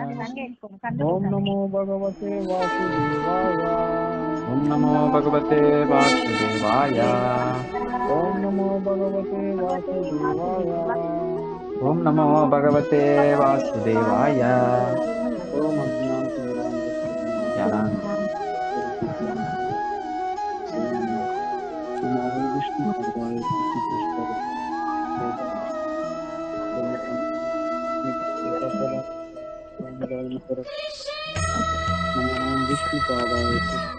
ఓం నమో భగవతే వాసుదేవాయ. ఓం నమో భగవతే వాసుదేవాయ. ఓం నమో భగవతే వాసుదేవాయ. ఓం నమో భగవతే వాసుదేవాయ. ఓం అజ్ఞానతిమిరాంధస్య విష్ణు పదాయ కృష్ణ పుష్పద విష్ణు పాదాయ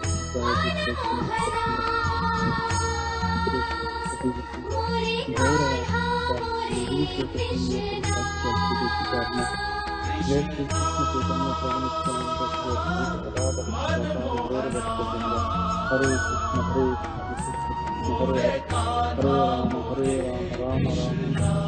హరే కృష్ణ హరే కృష్ణ హరే రామ హరే రామ రామ రామ.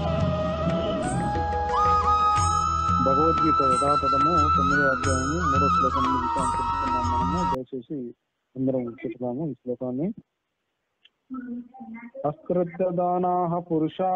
భగవద్గీత యథాతథము 9వ అధ్యాయము 3వ శ్లోకం విషయాన్ని తెలుసుకున్నాం మనము. దయచేసి అందరం చెప్తాము ఈ శ్లోకాన్ని. అశ్రద్ధదానాః పురుషా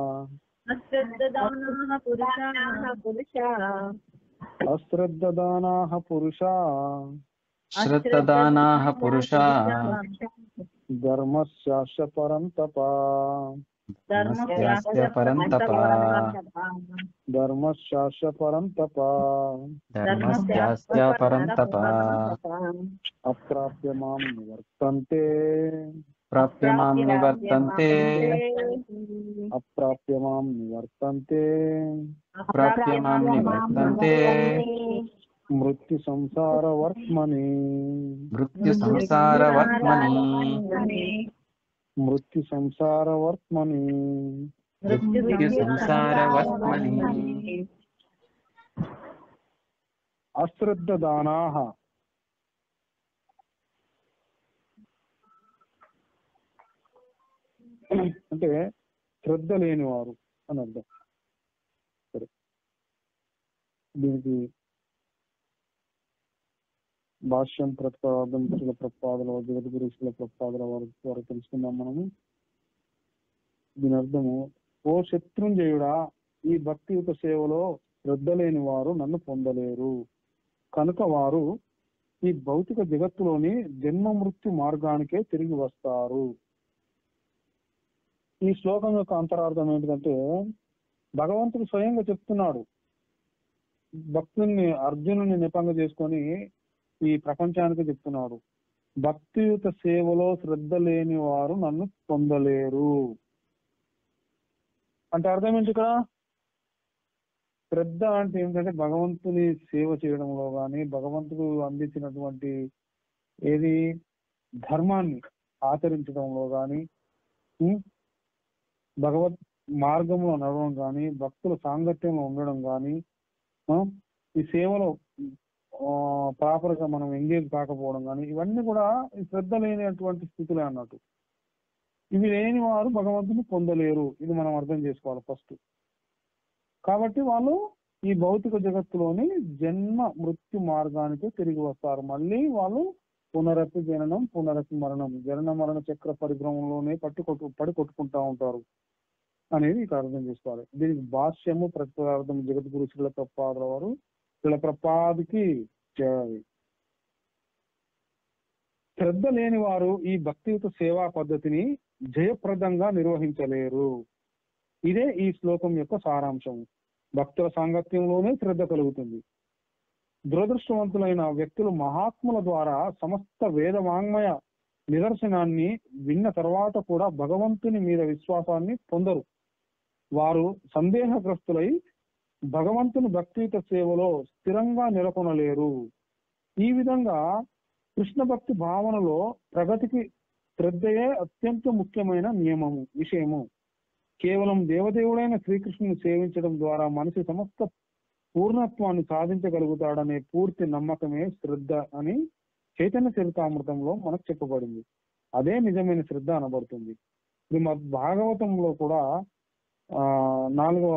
అశ్రద్ధదానాః పురుషా శ్రద్ధదానాః పురుషా ధర్మస్యాస్య పరంతప ధర్మస్యాస్య పరంతప. ధర్మస్యాస్య పరంతప ధర్మస్యాస్య పరంతప. అప్రాప్య మాం నివర్తంతే ప్రాప్య మాం నివర్తంతే. అప్రాప్య మాం నివర్తంతే ప్రాప్య మాం నివర్తంతే. మృత్యు సంసార వర్త్మని మృత్యు సంసార వర్త్మని. మృత్యు సంసార వర్త్మని. మృత్యు సంసార వర్త్మని. అశ్రద్ధదానాః అంటే శ్రద్ధ లేని వారు అని అర్థం. సరే, దీనికి భాష్యం ప్రతిపాదం శిల ప్రపాదల జగద్గురు శిల ప్రపాదల వారు తెలుసుకుందాం మనము. దీని అర్థము, ఓ శత్రుంజయుడా, ఈ భక్తియుత సేవలో శ్రద్ధ లేని వారు నన్ను పొందలేరు. కనుక వారు ఈ భౌతిక జగత్తులోని జన్మ మృత్యు మార్గానికే తిరిగి వస్తారు. ఈ శ్లోకం యొక్క అంతరార్థం ఏంటంటే, భగవంతుడు స్వయంగా చెప్తున్నాడు, భక్తుని అర్జునుని నెపంగా చేసుకొని ఈ ప్రపంచానికి చెప్తున్నాడు, భక్తియుత సేవలో శ్రద్ధ లేని వారు నన్ను పొందలేరు అంటే అర్థం ఏంటి ఇక్కడ? శ్రద్ధ అంటే ఏంటంటే భగవంతుని సేవ చేయడంలో కానీ, భగవంతుడు అందించినటువంటి ఏది ధర్మాన్ని ఆచరించడంలో కానీ, భగవత్ మార్గంలో నడవడం కానీ, భక్తుల సాంగత్యంలో ఉండడం కానీ, ఈ సేవలో ప్రాపర్ గా మనం ఎంగేజ్ కాకపోవడం కానీ, ఇవన్నీ కూడా శ్రద్ధ లేనటువంటి స్థితులే అన్నట్టు. ఇవి లేని వారు భగవంతుని పొందలేరు. ఇది మనం అర్థం చేసుకోవాలి ఫస్ట్. కాబట్టి వాళ్ళు ఈ భౌతిక జగత్తులోని జన్మ మృత్యు మార్గానికి తిరిగి వస్తారు. మళ్ళీ వాళ్ళు పునరపి జననం పునరపి మరణం, జనన మరణ చక్ర పరిభ్రమంలోనే పడి కొట్టుకుంటా ఉంటారు అనేది ఇక్కడ అర్థం చేసుకోవాలి. దీనికి భాష్యము ప్రతిపాదం జగద్గురు శిల ప్రపాదుల వారు, శిల ప్రపాదికి చేయాలి. శ్రద్ధ లేని వారు ఈ భక్తియుత సేవా పద్ధతిని జయప్రదంగా నిర్వహించలేరు. ఇదే ఈ శ్లోకం యొక్క సారాంశం. భక్తుల సాంగత్యంలోనే శ్రద్ధ కలుగుతుంది. దురదృష్టవంతులైన వ్యక్తులు మహాత్ముల ద్వారా సమస్త వేద వాంగ్మయ నిదర్శనాన్ని విన్న తర్వాత కూడా భగవంతుని మీద విశ్వాసాన్ని పొందరు. వారు సందేహగ్రస్తులై భగవంతుని భక్తియుత సేవలో స్థిరంగా నెలకొనలేరు. ఈ విధంగా కృష్ణ భక్తి భావనలో ప్రగతికి శ్రద్ధయే అత్యంత ముఖ్యమైన విషయము. కేవలం దేవదేవుడైన శ్రీకృష్ణుని సేవించడం ద్వారా మనిషి సమస్త పూర్ణత్వాన్ని సాధించగలుగుతాడనే పూర్తి నమ్మకమే శ్రద్ధ అని చైతన్య చరితామృతంలో మనకు చెప్పబడింది. అదే నిజమైన శ్రద్ధ అనబడుతుంది. శ్రీమద్ భాగవతంలో కూడా 4వ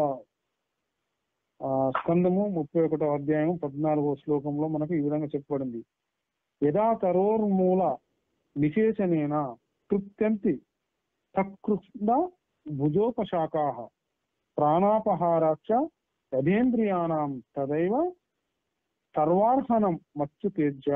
స్కందము 31వ అధ్యాయం 14వ శ్లోకంలో మనకు ఈ విధంగా చెప్పబడింది. యదా తరోర్మూల నిశేషణేన కృత్యంతి సకృష్ణ భుజోపశాఖాః ప్రాణాపహారాచ్చ తదేంద్రియాణం తదైవ సర్వార్హణం మత్స్య తేజ.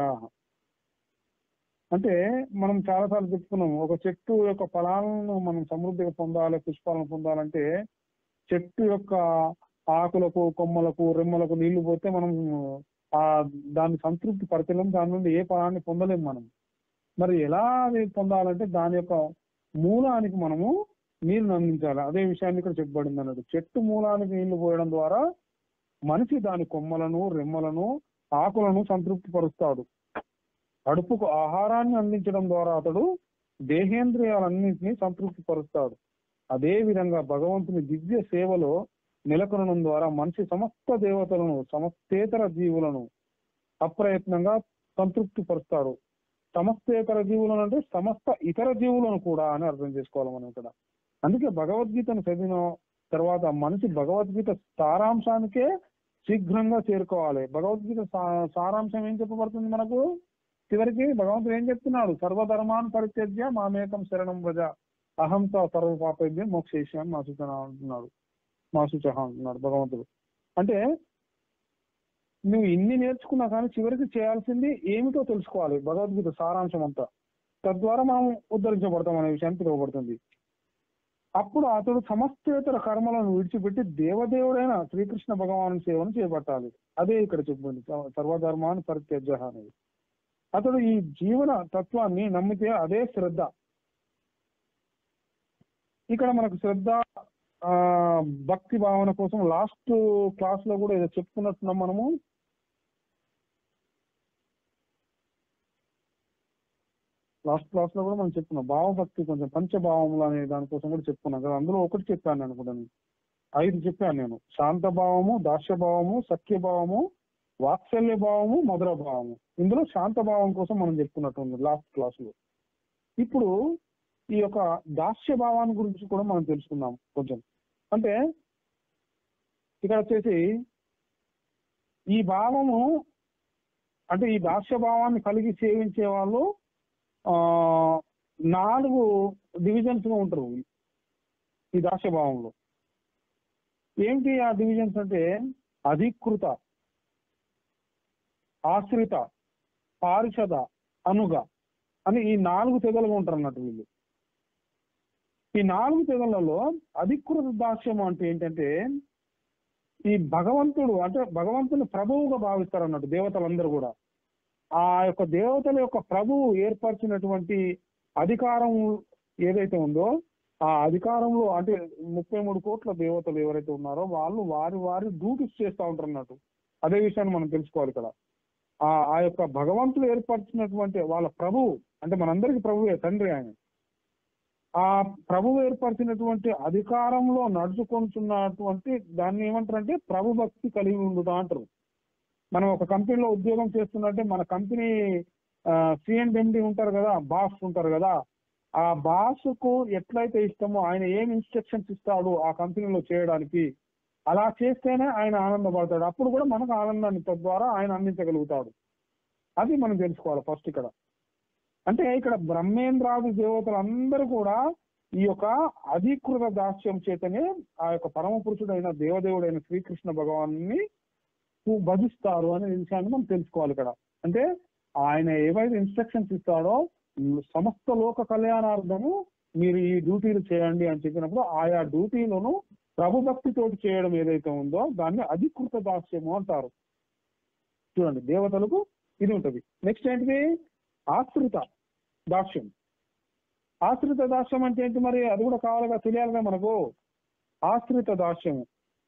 అంటే మనం చాలాసార్లు చెప్పుకున్నాం, ఒక చెట్టు యొక్క ఫలాలను మనం సమృద్ధిగా పొందాలి, పుష్పాలను పొందాలంటే చెట్టు యొక్క ఆకులకు, కొమ్మలకు, రెమ్మలకు నీళ్లు పోతే మనం ఆ దాన్ని సంతృప్తి పరచలేం, దాని నుండి ఏ ఫలాన్ని పొందలేం మనం. మరి ఎలా అది పొందాలంటే దాని యొక్క మూలానికి మనము నీళ్లు అందించాలి. అదే విషయాన్ని ఇక్కడ చెప్పబడింది అన్నట్టు. చెట్టు మూలానికి నీళ్లు పోయడం ద్వారా మనిషి దాని కొమ్మలను, రెమ్మలను, ఆకులను సంతృప్తి పరుస్తాడు. కడుపుకు ఆహారాన్ని అందించడం ద్వారా అతడు దేహేంద్రియాలన్నింటినీ సంతృప్తి పరుస్తాడు. అదే విధంగా భగవంతుని దివ్య సేవలో నెలకొనడం ద్వారా మనిషి సమస్త దేవతలను, సమస్తేతర జీవులను అప్రయత్నంగా సంతృప్తి పరుస్తాడు. సమస్తేతర జీవులను అంటే సమస్త ఇతర జీవులను కూడా అని అర్థం చేసుకోవాలి మనం ఇక్కడ. అందుకే భగవద్గీతను చదివిన తర్వాత మనిషి భగవద్గీత సారాంశానికే శీఘ్రంగా చేరుకోవాలి. భగవద్గీత సారాంశం ఏం చెప్పబడుతుంది మనకు? చివరికి భగవంతుడు ఏం చెప్తున్నాడు? సర్వధర్మాన్ని పరిత్యజ్య మామేకం శరణం వ్రజ అహంత సర్వ పాపేభ్యం మోక్షేష్యామి మా సూచన అంటున్నాడు, మా సూచన అంటున్నాడు భగవంతుడు. అంటే నువ్వు ఇన్ని నేర్చుకున్నా కానీ చివరికి చేయాల్సింది ఏమిటో తెలుసుకోవాలి. భగవద్గీత సారాంశం అంతా. తద్వారా మనం ఉద్ధరించబడతాం అనే విషయాన్ని పిలువబడుతుంది. అప్పుడు అతడు సమస్తేతర కర్మలను విడిచిపెట్టి దేవదేవుడైన శ్రీకృష్ణ భగవాను సేవను చేపట్టాలి. అదే ఇక్కడ చెప్పింది సర్వధర్మాన్ని పరిత్యజ్య అనేది. అతడు ఈ జీవన తత్వాన్ని నమ్మితే అదే శ్రద్ధ. ఇక్కడ మనకు శ్రద్ధ, భక్తి భావన కోసం లాస్ట్ క్లాస్ లో కూడా ఏదో చెప్పుకున్నట్టున్నాం మనము. లాస్ట్ క్లాస్ లో కూడా మనం చెప్పుకున్నాం భావభక్తి, కొంచెం పంచభావములు అనే దానికోసం కూడా చెప్పుకున్నాం కదా. అందులో ఒకటి చెప్పాను అనుకుంటాను, 5 చెప్పాను నేను. శాంత భావము, దాస్య భావము, సఖ్య భావము, వాత్సల్య భావము, మధుర భావము. ఇందులో శాంత భావం కోసం మనం చెప్పుకున్నట్టుంది లాస్ట్ క్లాస్ లో. ఇప్పుడు ఈ యొక్క దాస్య భావాన్ని గురించి కూడా మనం తెలుసుకుందాం కొంచెం. అంటే ఇక్కడ వచ్చేసి ఈ భావము అంటే ఈ దాస్య భావాన్ని కలిగి సేవించే వాళ్ళు 4 డివిజన్స్ గా ఉంటారు ఈ దాస్య భావంలో. ఏంటి ఆ డివిజన్స్ అంటే అధికృత, ఆశ్రిత, పారిషద, అనుగ అని ఈ 4 తెగలుగా ఉంటారు అన్నట్టు వీళ్ళు. ఈ 4 తెగలలో అధికృత దాస్యం అంటే ఏంటంటే ఈ భగవంతుడు అంటే భగవంతుని ప్రభువుగా భావిస్తారు అన్నట్టు దేవతలందరూ కూడా. ఆ యొక్క దేవతల యొక్క ప్రభువు ఏర్పరిచినటువంటి అధికారం ఏదైతే ఉందో ఆ అధికారంలో అంటే 33 కోట్ల దేవతలు ఎవరైతే ఉన్నారో వాళ్ళు వారి డ్యూటీస్ చేస్తూ ఉంటారు అన్నట్టు. అదే విషయాన్ని మనం తెలుసుకోవాలి ఇక్కడ. ఆ యొక్క భగవంతుడు ఏర్పరిచినటువంటి వాళ్ళ ప్రభువు అంటే మనందరికీ ప్రభువే, తండ్రి ఆయన. ఆ ప్రభువు ఏర్పరిచినటువంటి అధికారంలో నడుచుకుంటున్నటువంటి దాన్ని ఏమంటారంటే ప్రభు భక్తి కలిగి ఉండుతా అంటారు. మనం ఒక కంపెనీలో ఉద్యోగం చేస్తున్నట్టే మన కంపెనీ సిఎండి ఉంటారు కదా, బాస్ ఉంటారు కదా, ఆ బాస్ కు ఎట్లయితే ఇష్టమో ఆయన ఏం ఇన్స్ట్రక్షన్స్ ఇస్తాడు ఆ కంపెనీలో చేయడానికి, అలా చేస్తేనే ఆయన ఆనందపడతాడు. అప్పుడు కూడా మనకు ఆనందాన్ని తద్వారా ఆయన అందించగలుగుతాడు. అది మనం తెలుసుకోవాలి ఫస్ట్ ఇక్కడ. అంటే ఇక్కడ బ్రహ్మేంద్రాది దేవతలందరూ కూడా ఈ యొక్క అధికృత దాస్యం చేతనే ఆ యొక్క పరమ పురుషుడైన దేవదేవుడైన శ్రీకృష్ణ భగవాన్ని భజిస్తారు అనే విషయాన్ని మనం తెలుసుకోవాలి ఇక్కడ. అంటే ఆయన ఏవైతే ఇన్స్ట్రక్షన్స్ ఇస్తాడో సమస్త లోక కళ్యాణార్థము మీరు ఈ డ్యూటీలు చేయండి అని చెప్పినప్పుడు ఆయా డ్యూటీలను ప్రభుభక్తితోటి చేయడం ఏదైతే ఉందో దాన్ని అధికృత దాస్యము అంటారు. చూడండి దేవతలకు ఇది ఉంటది. నెక్స్ట్ ఏంటిది? ఆశ్రిత దాస్యం. ఆశ్రిత దాస్యం అంటే ఏంటి మరి? అది కూడా కావాలిగా, తెలియాలిగా మనకు. ఆశ్రిత దాస్యము,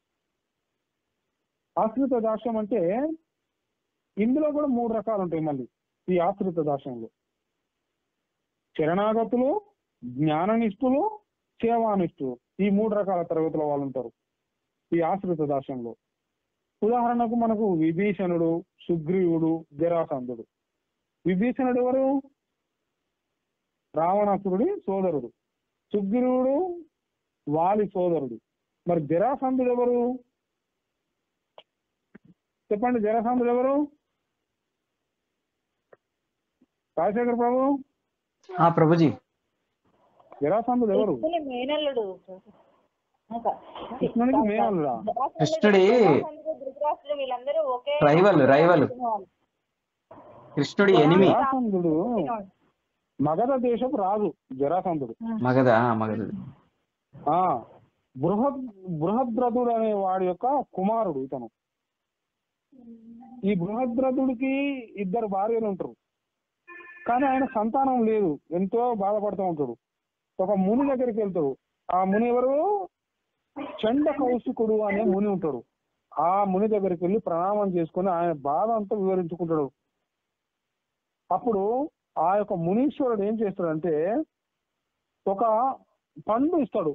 ఆశ్రిత దాస్యం అంటే ఇందులో కూడా 3 రకాలు ఉంటాయి మళ్ళీ ఈ ఆశ్రిత దాస్యంలో. శరణాగతులు, జ్ఞాననిష్ఠులు, సేవానిష్ఠులు, ఈ 3 రకాల తరగతుల వాళ్ళు ఉంటారు ఈ ఆశ్రిత దాస్యంలో. ఉదాహరణకు మనకు విభీషణుడు, సుగ్రీవుడు, జరాసంధుడు. విభీషణుడు ఎవరు? రావణాసురుడి సోదరుడు. సుగ్రీవుడు వాలి సోదరుడు. మరి జరాసంధుడు ఎవరు? చెప్పండి, జరాసంధుడు ఎవరు? రాజశేఖర్ ప్రభు. ప్రభుజీ, జరాసంధుడు ఎవరు? మేనల్లుడు. కృష్ణునికి మేనల్లుడా? కృష్ణుడి ధృతరాష్ట్రుడు వీళ్ళందరూ ఒకే రైవల్ కృష్ణుడి ఎనిమి. జరాసంధుడు మగధ దేశపు రాజు జరాసంధుడు. మగధ బృహద్రథుడు అనే వాడి యొక్క కుమారుడు ఇతను. ఈ బృహద్రథుడికి 2 భార్యలు ఉంటారు, కానీ ఆయన సంతానం లేదు, ఎంతో బాధపడుతూ ఉంటాడు. ఒక ముని దగ్గరికి వెళ్తాడు. ఆ ముని ఎవరు? చండ కౌశికుడు అనే ముని ఉంటాడు. ఆ ముని దగ్గరికి వెళ్ళి ప్రణామం చేసుకుని ఆయన బాధ అంతా వివరించుకుంటాడు. అప్పుడు ఆ యొక్క మునీశ్వరుడు ఏం చేస్తాడంటే ఒక పండు ఇస్తాడు,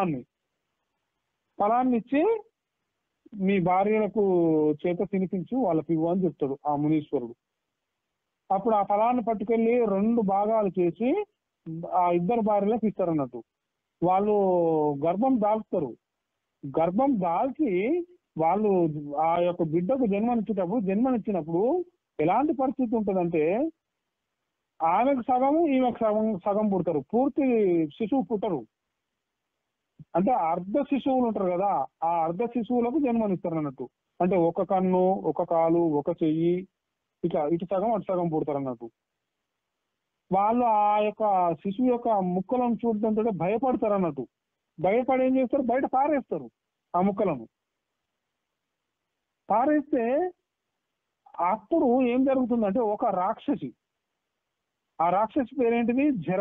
ఫలాన్ని ఇచ్చి మీ భార్యలకు చేత తినిపించు, వాళ్ళకి ఇవ్వు అని చెప్తాడు ఆ మునీశ్వరుడు. అప్పుడు ఆ ఫలాన్ని పట్టుకెళ్ళి 2 భాగాలు చేసి ఆ 2 భార్యలకు ఇస్తారన్నట్టు. వాళ్ళు గర్భం దాల్చుతారు. గర్భం దాల్చి వాళ్ళు ఆ యొక్క బిడ్డకు జన్మనిచ్చినప్పుడు ఎలాంటి పరిస్థితి ఉంటుందంటే ఆమెకు సగము ఈమెకు సగం పుడతారు. పూర్తి శిశువు పుట్టరు. అంటే అర్ధ శిశువులు ఉంటారు కదా, ఆ అర్ధ శిశువులకు జన్మనిస్తారు అన్నట్టు. అంటే ఒక కన్ను, ఒక కాలు, ఒక చెయ్యి, ఇటు సగం అటు సగం పుడతారు అన్నట్టు. వాళ్ళు ఆ యొక్క శిశువు యొక్క ముక్కలను చూడటంతో భయపడతారు అన్నట్టు. భయపడి ఏం చేస్తారు, బయట పారేస్తారు. ఆ ముక్కలను పారేస్తే అప్పుడు ఏం జరుగుతుందంటే ఒక రాక్షసి, ఆ రాక్షసి పేరేంటిది? జర.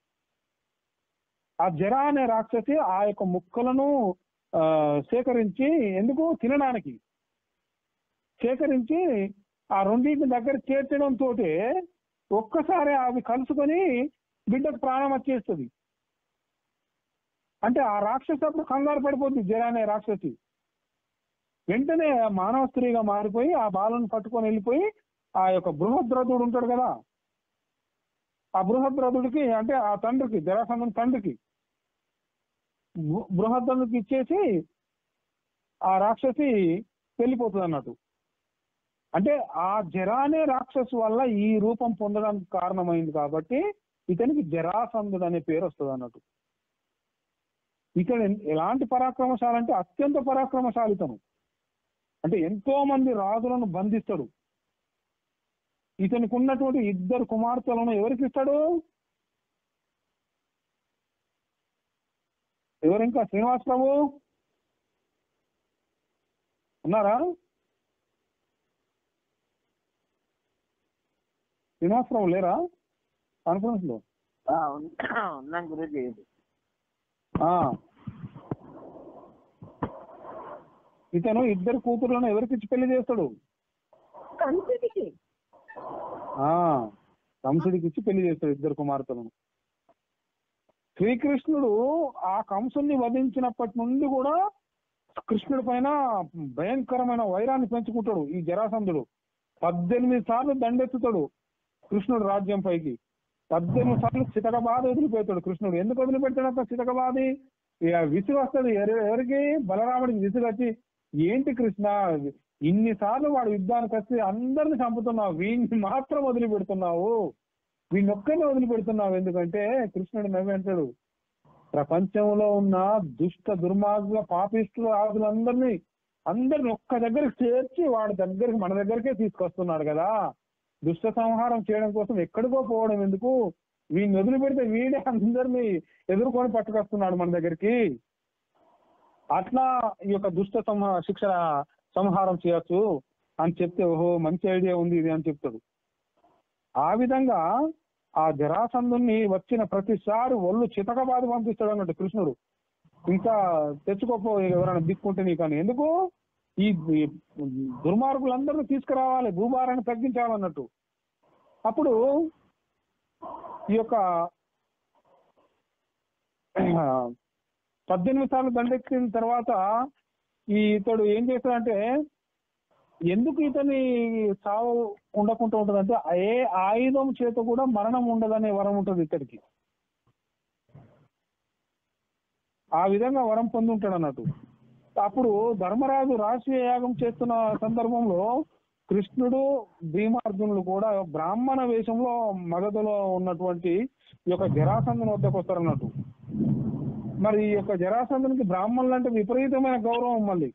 ఆ జర అనే రాక్షసి ఆ యొక్క ముక్కలను సేకరించి, ఎందుకు తినడానికి సేకరించి ఆ రెండింటిని దగ్గర చేర్చడంతో ఒక్కసారి అవి కలుసుకొని బిడ్డకు ప్రాణం వచ్చేస్తుంది. అంటే ఆ రాక్షసి అప్పుడు కంగారు పడిపోతుంది. జర అనే రాక్షసి వెంటనే మానవ స్త్రీగా మారిపోయి ఆ బాలను పట్టుకొని వెళ్ళిపోయి ఆ యొక్క బృహద్రథుడు ఉంటాడు కదా, ఆ బృహద్రథుడికి అంటే ఆ తండ్రికి, జరాసంధుని తండ్రికి, బృహద్రథుడికి ఇచ్చేసి ఆ రాక్షసి వెళ్ళిపోతుంది అన్నట్టు. అంటే ఆ జర అనే రాక్షసు వల్ల ఈ రూపం పొందడానికి కారణమైంది కాబట్టి ఇతనికి జరాసంధుడు అనే పేరు వస్తుంది అన్నట్టు. ఇతను ఎలాంటి పరాక్రమశాలి అంటే అత్యంత పరాక్రమశాలితను. అంటే ఎంతో మంది రాజులను బంధిస్తాడు. ఇతనికి ఉన్నటువంటి 2 కుమార్తెలను ఎవరికి ఇస్తాడు? ఎవరు ఇంకా? శ్రీనివాస్ ప్రభు ఉన్నారా? శ్రీనివాస్ ప్రభు లేరా కాన్ఫరెన్స్ లో? ఉన్నాం గురించి. ఇతను 2 కూతుర్లను ఎవరికి ఇచ్చి పెళ్లి చేస్తాడు? కంసుడికి ఇచ్చి పెళ్లి చేస్తాడు 2 కుమార్తెలను. శ్రీకృష్ణుడు ఆ కంసుని వధించినప్పటి నుండి కూడా కృష్ణుడి పైన భయంకరమైన వైరాన్ని పెంచుకుంటాడు ఈ జరాసంధుడు. 18 సార్లు దండెత్తుతాడు కృష్ణుడు రాజ్యం పైకి. 18 సార్లు చితకబాధ వదిలిపెడతాడు కృష్ణుడు. ఎందుకు వదిలిపెట్టాడు చితకబాధి? విసుగు వస్తుంది ఎవరికి? బలరాముడికి విసుగు వచ్చి, ఏంటి కృష్ణ ఇన్నిసార్లు వాడు యుద్ధానికి వస్తే అందరిని చంపుతున్నావు, వీడిని మాత్రం వదిలిపెడుతున్నావు, వీడిని ఒక్కరిని వదిలిపెడుతున్నావు ఎందుకంటే? కృష్ణుడు నవ్వి అంటాడు, ప్రపంచంలో ఉన్న దుష్ట దుర్మార్గుల పాపిష్టుల రాజులందరినీ ఒక్క దగ్గరికి చేర్చి వాడి దగ్గరికి మన దగ్గరికే తీసుకొస్తున్నాడు కదా. దుష్ట సంహారం చేయడం కోసం ఎక్కడికో పోవడం ఎందుకు? వీడిని వదిలిపెడితే వీడే అందరినీ ఎదుర్కొని పట్టుకొస్తున్నాడు మన దగ్గరికి. అట్లా ఈ యొక్క దుష్ట శిక్షణ సంహారం చేయొచ్చు అని చెప్తే, ఓహో మంచి ఐడియా ఉంది ఇది అని చెప్తాడు. ఆ విధంగా ఆ జరాసంధుని వచ్చిన ప్రతిసారి ఒళ్ళు చితకబాది పంపిస్తాడు అన్నట్టు కృష్ణుడు. ఇంకా తెచ్చుకోపో ఎవరైనా దిక్కుంటే నీకు అని. ఎందుకు? ఈ దుర్మార్గులందరినీ తీసుకురావాలి, భూభారాన్ని తగ్గించాలన్నట్టు. అప్పుడు ఈ యొక్క 18 సార్లు దండెక్కిన తర్వాత ఇతడు ఏం చేస్తాడంటే, ఎందుకు ఇతని సావు ఉండకుండా ఉంటుందంటే ఏ ఆయుధం చేత కూడా మరణం ఉండదనే వరం ఉంటుంది ఇతడికి. ఆ విధంగా వరం పొంది ఉంటాడు అన్నట్టు. అప్పుడు ధర్మరాజు రాజసూయ యాగం చేస్తున్న సందర్భంలో కృష్ణుడు భీమార్జునుడు కూడా బ్రాహ్మణ వేషంలో మగధలో ఉన్నటువంటి ఈ యొక్క జరాసంధుని వద్దకు వస్తారు అన్నట్టు. మరి ఈ యొక్క జరాసంధునికి బ్రాహ్మణులు అంటే విపరీతమైన గౌరవం. మళ్ళీ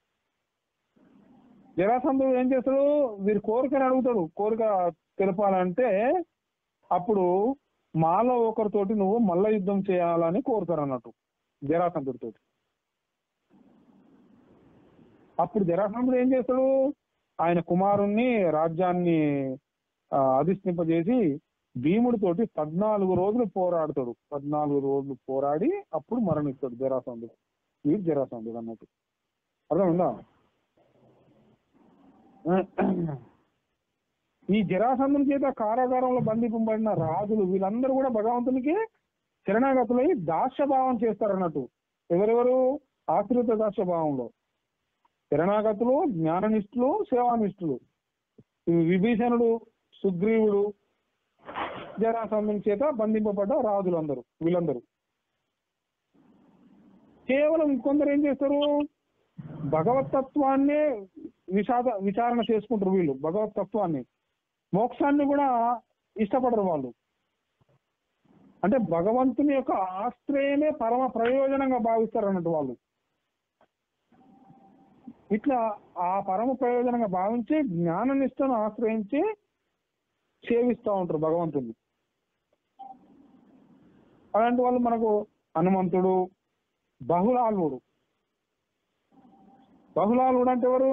జరాసంధుడు ఏం చేస్తాడు, వీరి కోరికని అడుగుతాడు. కోరిక తెలపాలంటే అప్పుడు మాలో ఒకరితోటి నువ్వు మల్ల యుద్ధం చేయాలని కోరుతారు అన్నట్టు జరాసంధుడితో. అప్పుడు జరాసంధుడు ఏం చేస్తాడు, ఆయన కుమారుణ్ణి రాజ్యాన్ని అధిష్ఠింపజేసి భీముడితోటి 14 రోజులు పోరాడతాడు. 14 రోజులు పోరాడి అప్పుడు మరణిస్తాడు జరాసంధుడు. వీడు జరాసంధుడు అన్నట్టు. అర్థమైందా? ఈ జరాసంధుని చేత కారాగారంలో బంధింపబడిన రాజులు వీళ్ళందరూ కూడా భగవంతునికి శరణాగతులై దాస్యభావం చేస్తారన్నట్టు. ఎవరెవరు? ఆశ్రిత దాస్యభావంలో శరణాగతులు, జ్ఞాననిష్ఠులు, సేవానిష్ఠులు. విభీషణుడు, సుగ్రీవుడు, జరాసంధుని చేత బంధింపబడ్డ రాజులందరూ వీళ్ళందరూ. కేవలం కొందరు ఏం చేస్తారు, భగవతత్వాన్నే విచారణ చేసుకుంటారు వీళ్ళు. భగవతత్వాన్ని, మోక్షాన్ని కూడా ఇష్టపడరు వాళ్ళు. అంటే భగవంతుని యొక్క ఆశ్రయమే పరమ ప్రయోజనంగా భావిస్తారు అన్నట్టు వాళ్ళు. ఇట్లా ఆ పరమ ప్రయోజనంగా భావించి జ్ఞాననిష్టను ఆశ్రయించి సేవిస్తూ ఉంటారు భగవంతుని. అలాంటి వాళ్ళు మనకు హనుమంతుడు, బహుళాలుడు. బహుళాలుడు అంటే ఎవరు?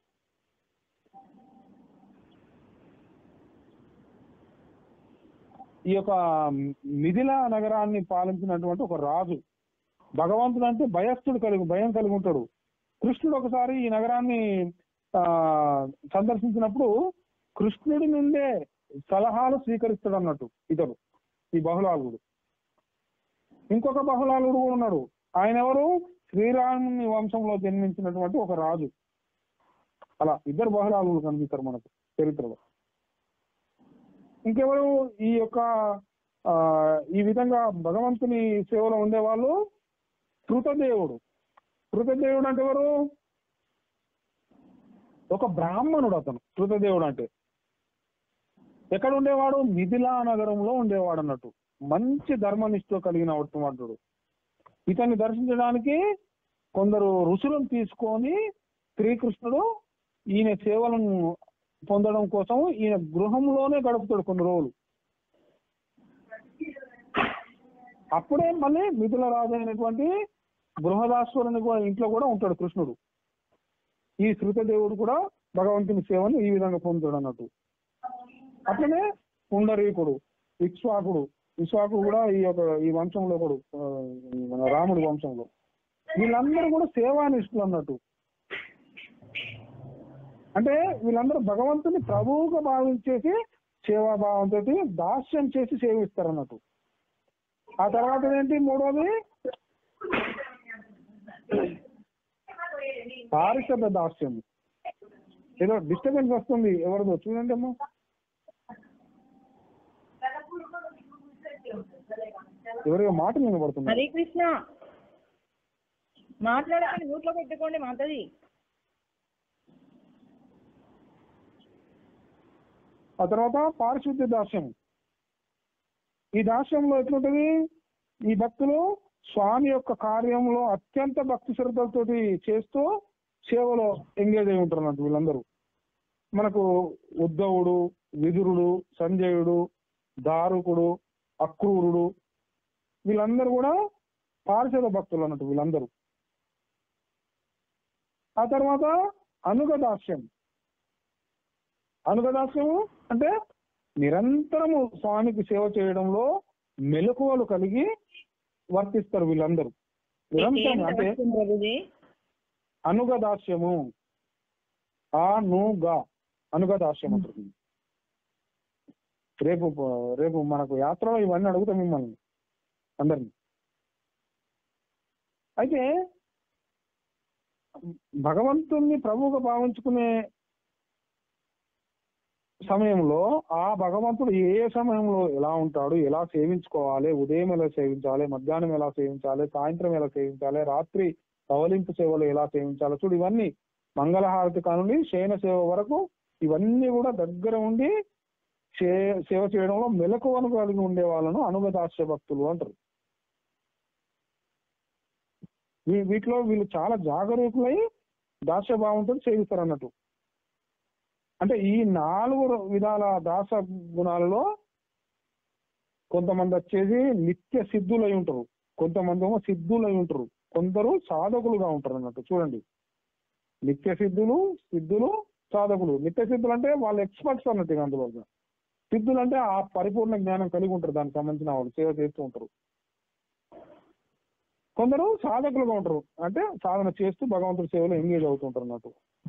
ఈ యొక్క మిథిలా నగరాన్ని పాలించినటువంటి ఒక రాజు. భగవంతుడు అంటే భయం కలిగి ఉంటాడు. కృష్ణుడు ఒకసారి ఈ నగరాన్ని సందర్శించినప్పుడు కృష్ణుడి నుండే సలహాలు స్వీకరిస్తాడు అన్నట్టు ఇతడు, ఈ బహుళాలుడు. ఇంకొక బహుళాలుడు కూడా ఉన్నాడు. ఆయన ఎవరు? శ్రీరాముని వంశంలో జన్మించినటువంటి ఒక రాజు. అలా ఇద్దరు బహుళాలుడు కనిపిస్తారు మనకు చరిత్రలో. ఇంకెవరు? ఈ యొక్క ఈ విధంగా భగవంతుని సేవలో ఉండేవాళ్ళు కృతదేవుడు. కృతదేవుడు అంటే ఎవరు? ఒక బ్రాహ్మణుడు అతను. కృతదేవుడు అంటే ఎక్కడ ఉండేవాడు? మిథిలా నగరంలో ఉండేవాడు అన్నట్టు. మంచి ధర్మనిష్ట కలిగిన వాడు. ఇతన్ని దర్శించడానికి కొందరు ఋషులను తీసుకొని శ్రీకృష్ణుడు ఈయన సేవలను పొందడం కోసం ఈయన గృహంలోనే గడుపుతాడు కొన్ని రోజులు. అప్పుడే మళ్ళీ మిథిల రాజు అయినటువంటి బృహదాశ్వరుని ఇంట్లో కూడా ఉంటాడు కృష్ణుడు. ఈ శ్రుతదేవుడు కూడా భగవంతుని సేవను ఈ విధంగా పొందుతాడు అన్నట్టు. అట్లనే పుండరీకుడు, ఇక్ష్వాకుడు కూడా ఈ వంశంలో కూడా రాముడి వంశంలో. వీళ్ళందరూ కూడా సేవానిష్ఠులు అన్నట్టు. అంటే వీళ్ళందరూ భగవంతుని ప్రభువుగా భావించేసి సేవాభావంతో దాస్యం చేసి సేవిస్తారు అన్నట్టు. ఆ తర్వాత ఏంటి? మూడోది పారిషద దాస్యం. ఏదో డిస్టర్బెన్స్ వస్తుంది, ఎవరిదో చూడండి అమ్మా. ఎవరిగా మాటలు వినబడుతుంది? హరే కృష్ణ, మాట్లాడకండి, నోట్లో పెట్టుకోండి మాతది. ఆ తర్వాత పారిశుద్ధ్య దాస్యం. ఈ దాస్యంలో ఎట్లుంటది? ఈ భక్తులు స్వామి యొక్క కార్యంలో అత్యంత భక్తి శ్రద్ధలతోటి చేస్తూ సేవలో ఎంగేజ్ అయి ఉంటారు అన్నట్టు వీళ్ళందరూ. మనకు ఉద్ధవుడు, విదురుడు, సంజయుడు, దారుకుడు, అక్రూరుడు వీళ్ళందరూ కూడా పారిషద భక్తులు అన్నట్టు వీళ్ళందరూ. ఆ తర్వాత అనుగదాస్యం. అనుగదాస్యము అంటే నిరంతరము స్వామికి సేవ చేయడంలో మెలకువలు కలిగి వర్తిస్తారు వీళ్ళందరూ నిరంతరం. అంటే అనుగదాస్యము, అనుగదాస్యం అంటుంది. రేపు మనకు యాత్రలో ఇవన్నీ అడుగుతాం మిమ్మల్ని అందరినీ. అయితే భగవంతుణ్ణి ప్రభువుగా భావించుకునే సమయంలో ఆ భగవంతుడు ఏ సమయంలో ఎలా ఉంటాడు, ఎలా సేవించుకోవాలి, ఉదయం ఎలా సేవించాలి, మధ్యాహ్నం ఎలా సేవించాలి, సాయంత్రం ఎలా సేవించాలి, రాత్రి పవలింపు సేవలు ఎలా సేవించాలి చూడు. ఇవన్నీ మంగళహారతి కానుండి శయన సేవ వరకు ఇవన్నీ కూడా దగ్గర ఉండి సేవ చేయడంలో మెలకువను కలిగి ఉండే వాళ్ళను అనుగదాస్య భక్తులు అంటారు. వీటిలో వీళ్ళు చాలా జాగరూకులై దాస్యభావంతో సేవిస్తారు అన్నట్టు. అంటే ఈ 4 విధాల దాస గుణాలలో కొంతమంది వచ్చేసి నిత్య సిద్ధులై ఉంటారు, కొంతమంది ఏమో సిద్ధులై ఉంటారు, కొందరు సాధకులుగా ఉంటారు అన్నట్టు. చూడండి, నిత్య సిద్ధులు, సాధకులు. నిత్య సిద్ధులు అంటే వాళ్ళు ఎక్స్పర్ట్స్ అన్నట్టు. అందులో సిద్ధులు అంటే ఆ పరిపూర్ణ జ్ఞానం కలిగి ఉంటారు, దానికి సంబంధించిన వాళ్ళు సేవ చేస్తూ ఉంటారు. కొందరు సాధకులుగా ఉంటారు, అంటే సాధన చేస్తూ భగవంతుడి సేవలో ఎంగేజ్ అవుతుంటారు అన్నట్టు.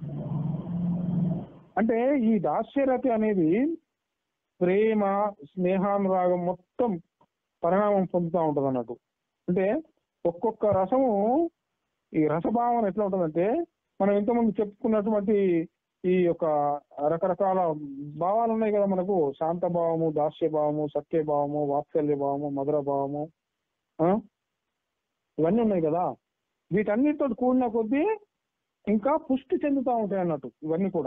అంటే ఈ దాస్యరతి అనేది ప్రేమ, స్నేహానురాగం మొత్తం పరిణామం పొందుతూ ఉంటుంది అన్నట్టు. అంటే ఒక్కొక్క రసము, ఈ రసభావన ఎట్లా ఉంటుందంటే, మనం ఇంతకుముందు చెప్పుకున్నటువంటి ఈ యొక్క రకరకాల భావాలు ఉన్నాయి కదా మనకు. శాంత భావము, దాస్య భావము, సత్య భావము, వాత్సల్య భావము, మధుర భావము, ఇవన్నీ ఉన్నాయి కదా. వీటన్నిటితో కూడిన కొద్దీ ఇంకా పుష్టి చెందుతూ ఉంటాయి అన్నట్టు ఇవన్నీ కూడా.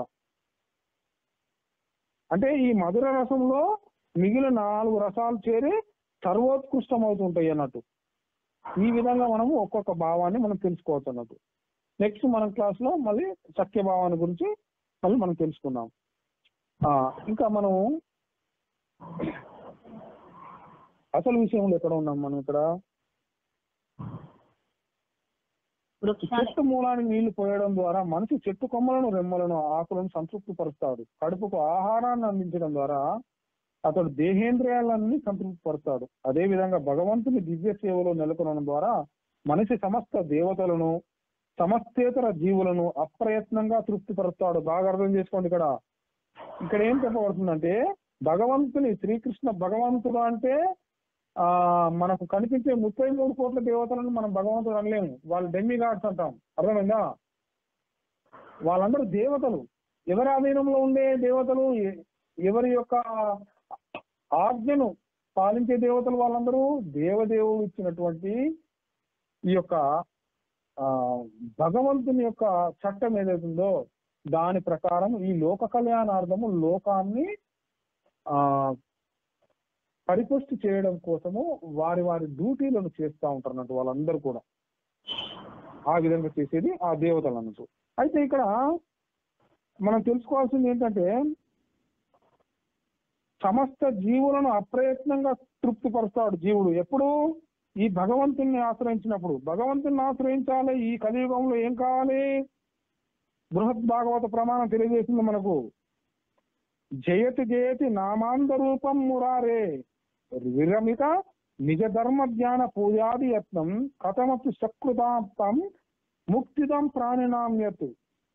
అంటే ఈ మధుర రసంలో మిగిలిన 4 రసాలు చేరి సర్వోత్కృష్టం అవుతుంటాయి అన్నట్టు. ఈ విధంగా మనము ఒక్కొక్క భావాన్ని మనం తెలుసుకోవచ్చు అన్నట్టు. నెక్స్ట్ మనం క్లాస్ లో మళ్ళీ సత్య భావాన్ని గురించి మళ్ళీ మనం తెలుసుకుందాం. ఇంకా మనం అసలు విషయంలో ఎక్కడ ఉన్నాం మనం ఇక్కడ? చెట్టు మూలానికి నీళ్లు పోయడం ద్వారా మనిషి చెట్టు కొమ్మలను, రెమ్మలను, ఆకులను సంతృప్తి పరుస్తాడు. కడుపుకు ఆహారాన్ని అందించడం ద్వారా అతడు దేహేంద్రియాలన్నీ సంతృప్తి పరుస్తాడు. అదే విధంగా భగవంతుని దివ్య సేవలో నెలకొనడం ద్వారా మనిషి సమస్త దేవతలను, సమస్తేతర జీవులను అప్రయత్నంగా తృప్తిపరుస్తాడు. బాగా అర్థం చేసుకోండి. ఇక్కడ ఏం చెప్పబడుతుందంటే, భగవంతుని, శ్రీకృష్ణ భగవంతుడు అంటే మనకు కనిపించే 33 కోట్ల దేవతలను మనం భగవంతుడు అనలేము, వాళ్ళు డెమ్మి గాడ్స్ అంటాం. అర్థమైందా? వాళ్ళందరూ దేవతలు. ఎవరి ఆధీనంలో ఉండే దేవతలు, ఎవరి యొక్క ఆజ్ఞను పాలించే దేవతలు వాళ్ళందరూ దేవదేవుడు ఇచ్చినటువంటి ఈ యొక్క భగవంతుని యొక్క చట్టం ఏదైతుందో దాని ప్రకారం ఈ లోక కళ్యాణార్థము లోకాన్ని పరిపుష్టి చేయడం కోసము వారి వారి డ్యూటీలను చేస్తూ ఉంటారు అన్నట్టు. వాళ్ళందరూ కూడా ఆ విధంగా చేసేది ఆ దేవతలు అన్నట్టు. అయితే ఇక్కడ మనం తెలుసుకోవాల్సింది ఏంటంటే, సమస్త జీవులను అప్రయత్నంగా తృప్తిపరుస్తాడు జీవుడు ఎప్పుడు? ఈ భగవంతుని ఆశ్రయించినప్పుడు. భగవంతుని ఆశ్రయించాలి. ఈ కలియుగంలో ఏం కావాలి? బృహద్ భాగవత ప్రమాణం తెలియజేసింది మనకు. జయతి జయతి నామాంధ రూపం మురారే విరమిత నిజ ధర్మ జ్ఞాన పూజాది యత్నం కథమపి సకృతాప్తం ముక్తిదం ప్రాణినామ్యత్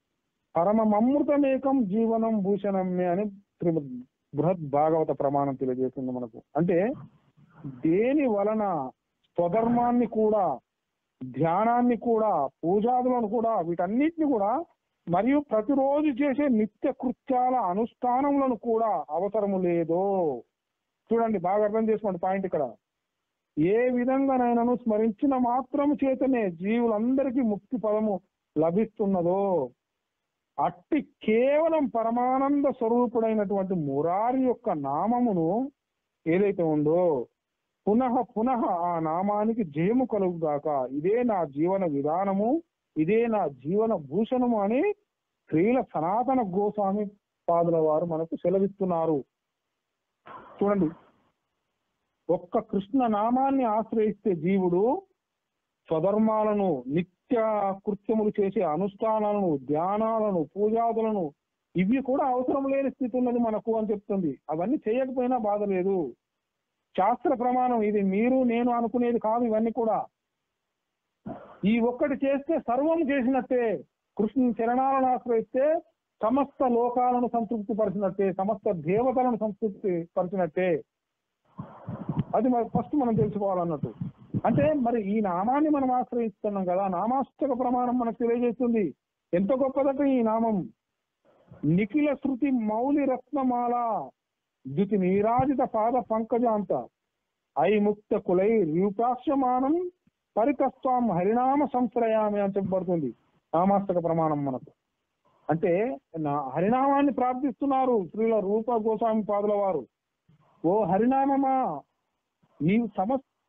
పరమమృతమేకం జీవనం భూషణమే అని బృహద్ భాగవత ప్రమాణం తెలియజేస్తుంది మనకు. అంటే దేని వలన స్వధర్మాన్ని కూడా, ధ్యానాన్ని కూడా, పూజాదులను కూడా, వీటన్నిటిని కూడా, మరియు ప్రతిరోజు చేసే నిత్య కృత్యాల అనుష్ఠానములను కూడా అవసరము లేదో. చూడండి, బాగా అర్థం చేసుకోండి పాయింట్ ఇక్కడ. ఏ విధంగానైనాను స్మరించిన మాత్రము చేతనే జీవులందరికీ ముక్తి పదము లభిస్తున్నదో అట్టి కేవలం పరమానంద స్వరూపుడైనటువంటి మురారి యొక్క నామమును ఏదైతే ఉందో పునః పునః ఆ నామానికి జయము కలుగుగాక, ఇదే నా జీవన విధానము, ఇదే నా జీవన భూషణము అని శ్రీల సనాతన గోస్వామి పాదుల వారు మనకు సెలవిస్తున్నారు. చూడండి, ఒక్క కృష్ణ నామాన్ని ఆశ్రయిస్తే జీవుడు స్వధర్మాలను, నిత్య కృత్యములు చేసే అనుష్ఠానాలను, ధ్యానాలను, పూజాదులను ఇవి కూడా అవసరం లేని స్థితి ఉన్నది మనకు అని చెప్తుంది. అవన్నీ చేయకపోయినా బాధ లేదు. శాస్త్ర ప్రమాణం ఇది. మీరు నేను అనుకునేది కాదు. ఇవన్నీ కూడా ఈ ఒక్కటి చేస్తే సర్వం చేసినట్టే. కృష్ణుని చరణాలను ఆశ్రయిస్తే సమస్త లోకాలను సంతృప్తి పరిచినట్టే, సమస్త దేవతలను సంతృప్తి పరిచినట్టే. అది ఫస్ట్ మనం తెలుసుకోవాలన్నట్టు. అంటే మరి ఈ నామాన్ని మనం ఆశ్రయిస్తున్నాం కదా, నామాష్టక ప్రమాణం మనకు తెలియజేస్తుంది ఎంత గొప్పదంటే ఈ నామం. నిఖిల శృతి మౌలి రత్నమాల ద్యుతి నీరాజిత పాద పంకజాంత ఐ ముక్త కులై రూపాక్షమానం పరితస్వాం హరినామ సంశ్రయామి అని చెప్పబడుతుంది నామాష్టక ప్రమాణం మనకు. అంటే హరినామాన్ని ప్రార్థిస్తున్నారు శ్రీల రూప గోస్వామి పాదుల వారు. ఓ హరినామమా, నీవు సమస్త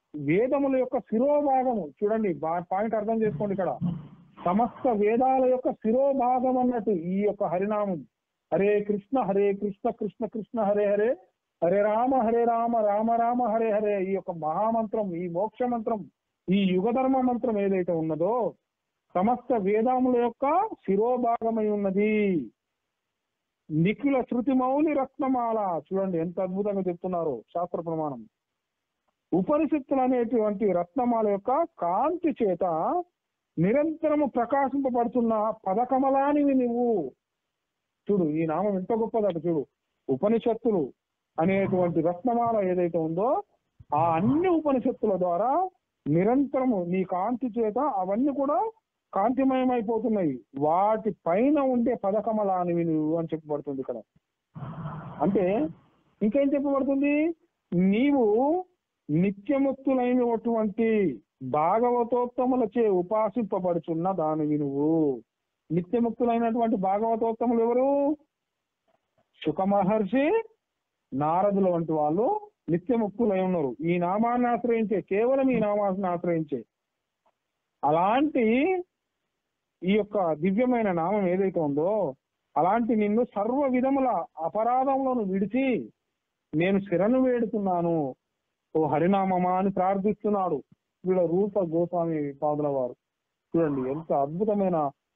వేదముల యొక్క శిరోభాగము. చూడండి, పాయింట్ అర్థం చేసుకోండి. ఇక్కడ సమస్త వేదాల యొక్క శిరోభాగం అన్నట్టు ఈ యొక్క హరినామం. హరే కృష్ణ కృష్ణ కృష్ణ హరే హరే, హరే రామ రామ రామ హరే హరే. ఈ యొక్క మహామంత్రం, ఈ మోక్ష మంత్రం, ఈ యుగధర్మ మంత్రం ఏదైతే ఉన్నదో సమస్త వేదముల యొక్క శిరోభాగమై ఉన్నది. నిఖిల శృతి మౌలి రత్నమాల. చూడండి ఎంత అద్భుతంగా చెప్తున్నారు శాస్త్ర ప్రమాణం. ఉపనిషత్తులు అనేటువంటి రత్నమాల యొక్క కాంతి చేత నిరంతరము ప్రకాశింపబడుతున్న పదకమలానివి నువ్వు. చూడు, ఈ నామం ఎంత గొప్పదట. చూడు, ఉపనిషత్తులు అనేటువంటి రత్నమాల ఏదైతే ఉందో ఆ అన్ని ఉపనిషత్తుల ద్వారా నిరంతరము నీ కాంతి చేత అవన్నీ కూడా కాంతిమయమైపోతున్నాయి. వాటి పైన ఉండే పదకమలానివి నువ్వు అని చెప్పబడుతుంది ఇక్కడ. అంటే ఇంకేం చెప్పబడుతుంది? నీవు నిత్యముక్తులైనటువంటి భాగవతోత్తములచే ఉపాసింపబడుచున్న దానివి నువ్వు. నిత్యముక్తులైనటువంటి భాగవతోత్తములు ఎవరు? శుక మహర్షి, నారదుల వంటి వాళ్ళు నిత్యముక్తులై ఉన్నారు ఈ నామాన్ని ఆశ్రయించే, కేవలం ఈ నామాన్ని ఆశ్రయించే. అలాంటి ఈ యొక్క దివ్యమైన నామం ఏదైతే ఉందో అలాంటి నిన్ను సర్వ విధముల అపరాధములను విడిచి నేను శరణు వేడుతున్నాను ఓ హరినామమా అని ప్రార్థిస్తున్నాడు వీళ్ళ రూప గోస్వామి పాదుల వారు. చూడండి ఎంత అద్భుతమైన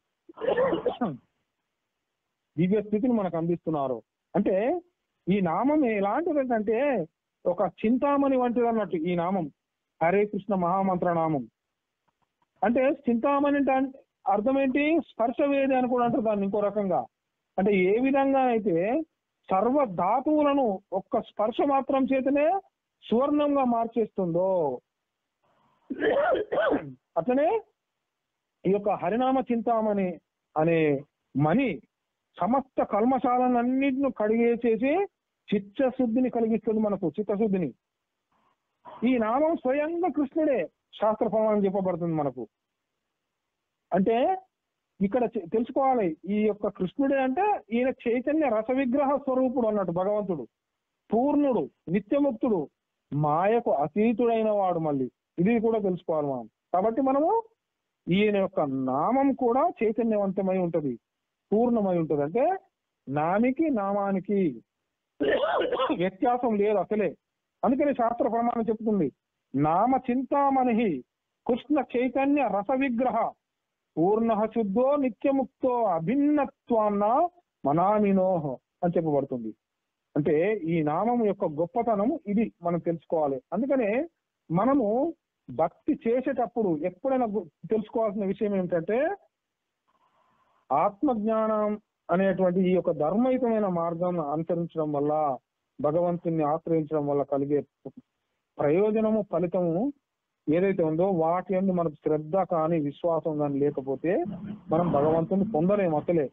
దివ్య స్థితిని మనకు అందిస్తున్నారు. అంటే ఈ నామం ఎలాంటిదంటే ఒక చింతామణి వంటిది అన్నట్టు ఈ నామం. హరే కృష్ణ మహామంత్ర నామం అంటే చింతామణి అంటే అర్థం ఏంటి? స్పర్శవేది అని కూడా అంటారు దాన్ని ఇంకో రకంగా. అంటే ఏ విధంగా అయితే సర్వ ధాతువులను ఒక్క స్పర్శ మాత్రం చేతనే సువర్ణంగా మార్చేస్తుందో అట్లనే ఈ యొక్క హరినామ చింతామణి అనే మణి సమస్త కల్మశాలన్నింటిని కడిగేసేసి చిత్తశుద్ధిని కలిగిస్తుంది మనకు, చిత్తశుద్ధిని. ఈ నామం స్వయంగా కృష్ణుడే శాస్త్ర ప్రమాణం చెప్పబడుతుంది మనకు. అంటే ఇక్కడ తెలుసుకోవాలి, ఈ యొక్క కృష్ణుడే అంటే ఈయన చైతన్య రస విగ్రహ స్వరూపుడు అన్నట్టు భగవంతుడు, పూర్ణుడు, నిత్యముక్తుడు, మాయకు అతీతుడైన వాడు. మళ్ళీ ఇది కూడా తెలుసుకోవాలి మనం. కాబట్టి మనము ఈయన యొక్క నామం కూడా చైతన్యవంతమై ఉంటది, పూర్ణమై ఉంటది. అంటే నామికి నామానికి వ్యత్యాసం లేదు అసలే. అందుకని శాస్త్ర ప్రమాణం చెప్తుంది నామ చింతామణి కృష్ణ చైతన్య రస విగ్రహ పూర్ణ శుద్ధో నిత్యముక్తో అభిన్నత్వాన్న మనామినోహ అని చెప్పబడుతుంది. అంటే ఈ నామం యొక్క గొప్పతనం ఇది మనం తెలుసుకోవాలి. అందుకనే మనము భక్తి చేసేటప్పుడు ఎప్పుడైనా తెలుసుకోవాల్సిన విషయం ఏమిటంటే ఆత్మజ్ఞానం అనేటువంటి ఈ యొక్క ధర్మయుతమైన మార్గాన్ని అనుసరించడం వల్ల, భగవంతుని ఆశ్రయించడం వల్ల కలిగే ప్రయోజనము, ఫలితము ఏదైతే ఉందో వాటి యందు మనకు శ్రద్ధ కానీ విశ్వాసం కానీ లేకపోతే మనం భగవంతుని పొందలేము అసలే.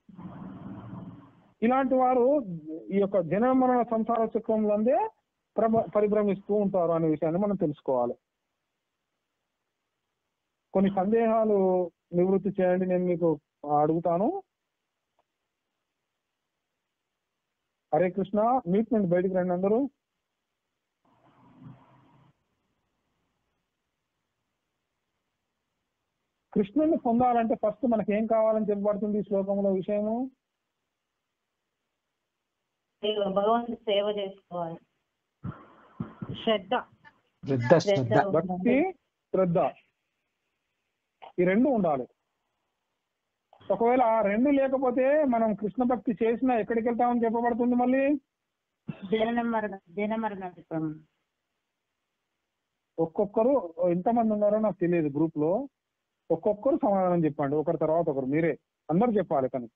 ఇలాంటి వారు ఈ యొక్క జన మరణ సంసార చక్రంలోనే పరిభ్రమిస్తూ ఉంటారు అనే విషయాన్ని మనం తెలుసుకోవాలి. కొన్ని సందేహాలు నివృత్తి చేయండి, నేను మీకు అడుగుతాను. హరే కృష్ణ, మీట్ నుండి బయటికి రండి అందరూ. కృష్ణుని పొందాలంటే ఫస్ట్ మనకి ఏం కావాలని చెప్పబడుతుంది ఈ శ్లోకంలో విషయము? భగవంతుని సేవ చేసుకోవాలి, శ్రద్ధ, భక్తి, శ్రద్ధ, ఈ రెండు ఉండాలి. ఒకవేళ ఆ రెండు లేకపోతే మనం కృష్ణ భక్తి చేసినా ఎక్కడికి వెళ్తామని చెప్పబడుతుంది? మళ్ళీ ఒక్కొక్కరు ఎంతమంది ఉన్నారో నాకు తెలియదు, గ్రూప్ లో ఒక్కొక్కరు సమాధానం చెప్పండి, ఒకరి తర్వాత ఒకరు, మీరే అందరు చెప్పాలి. కానీ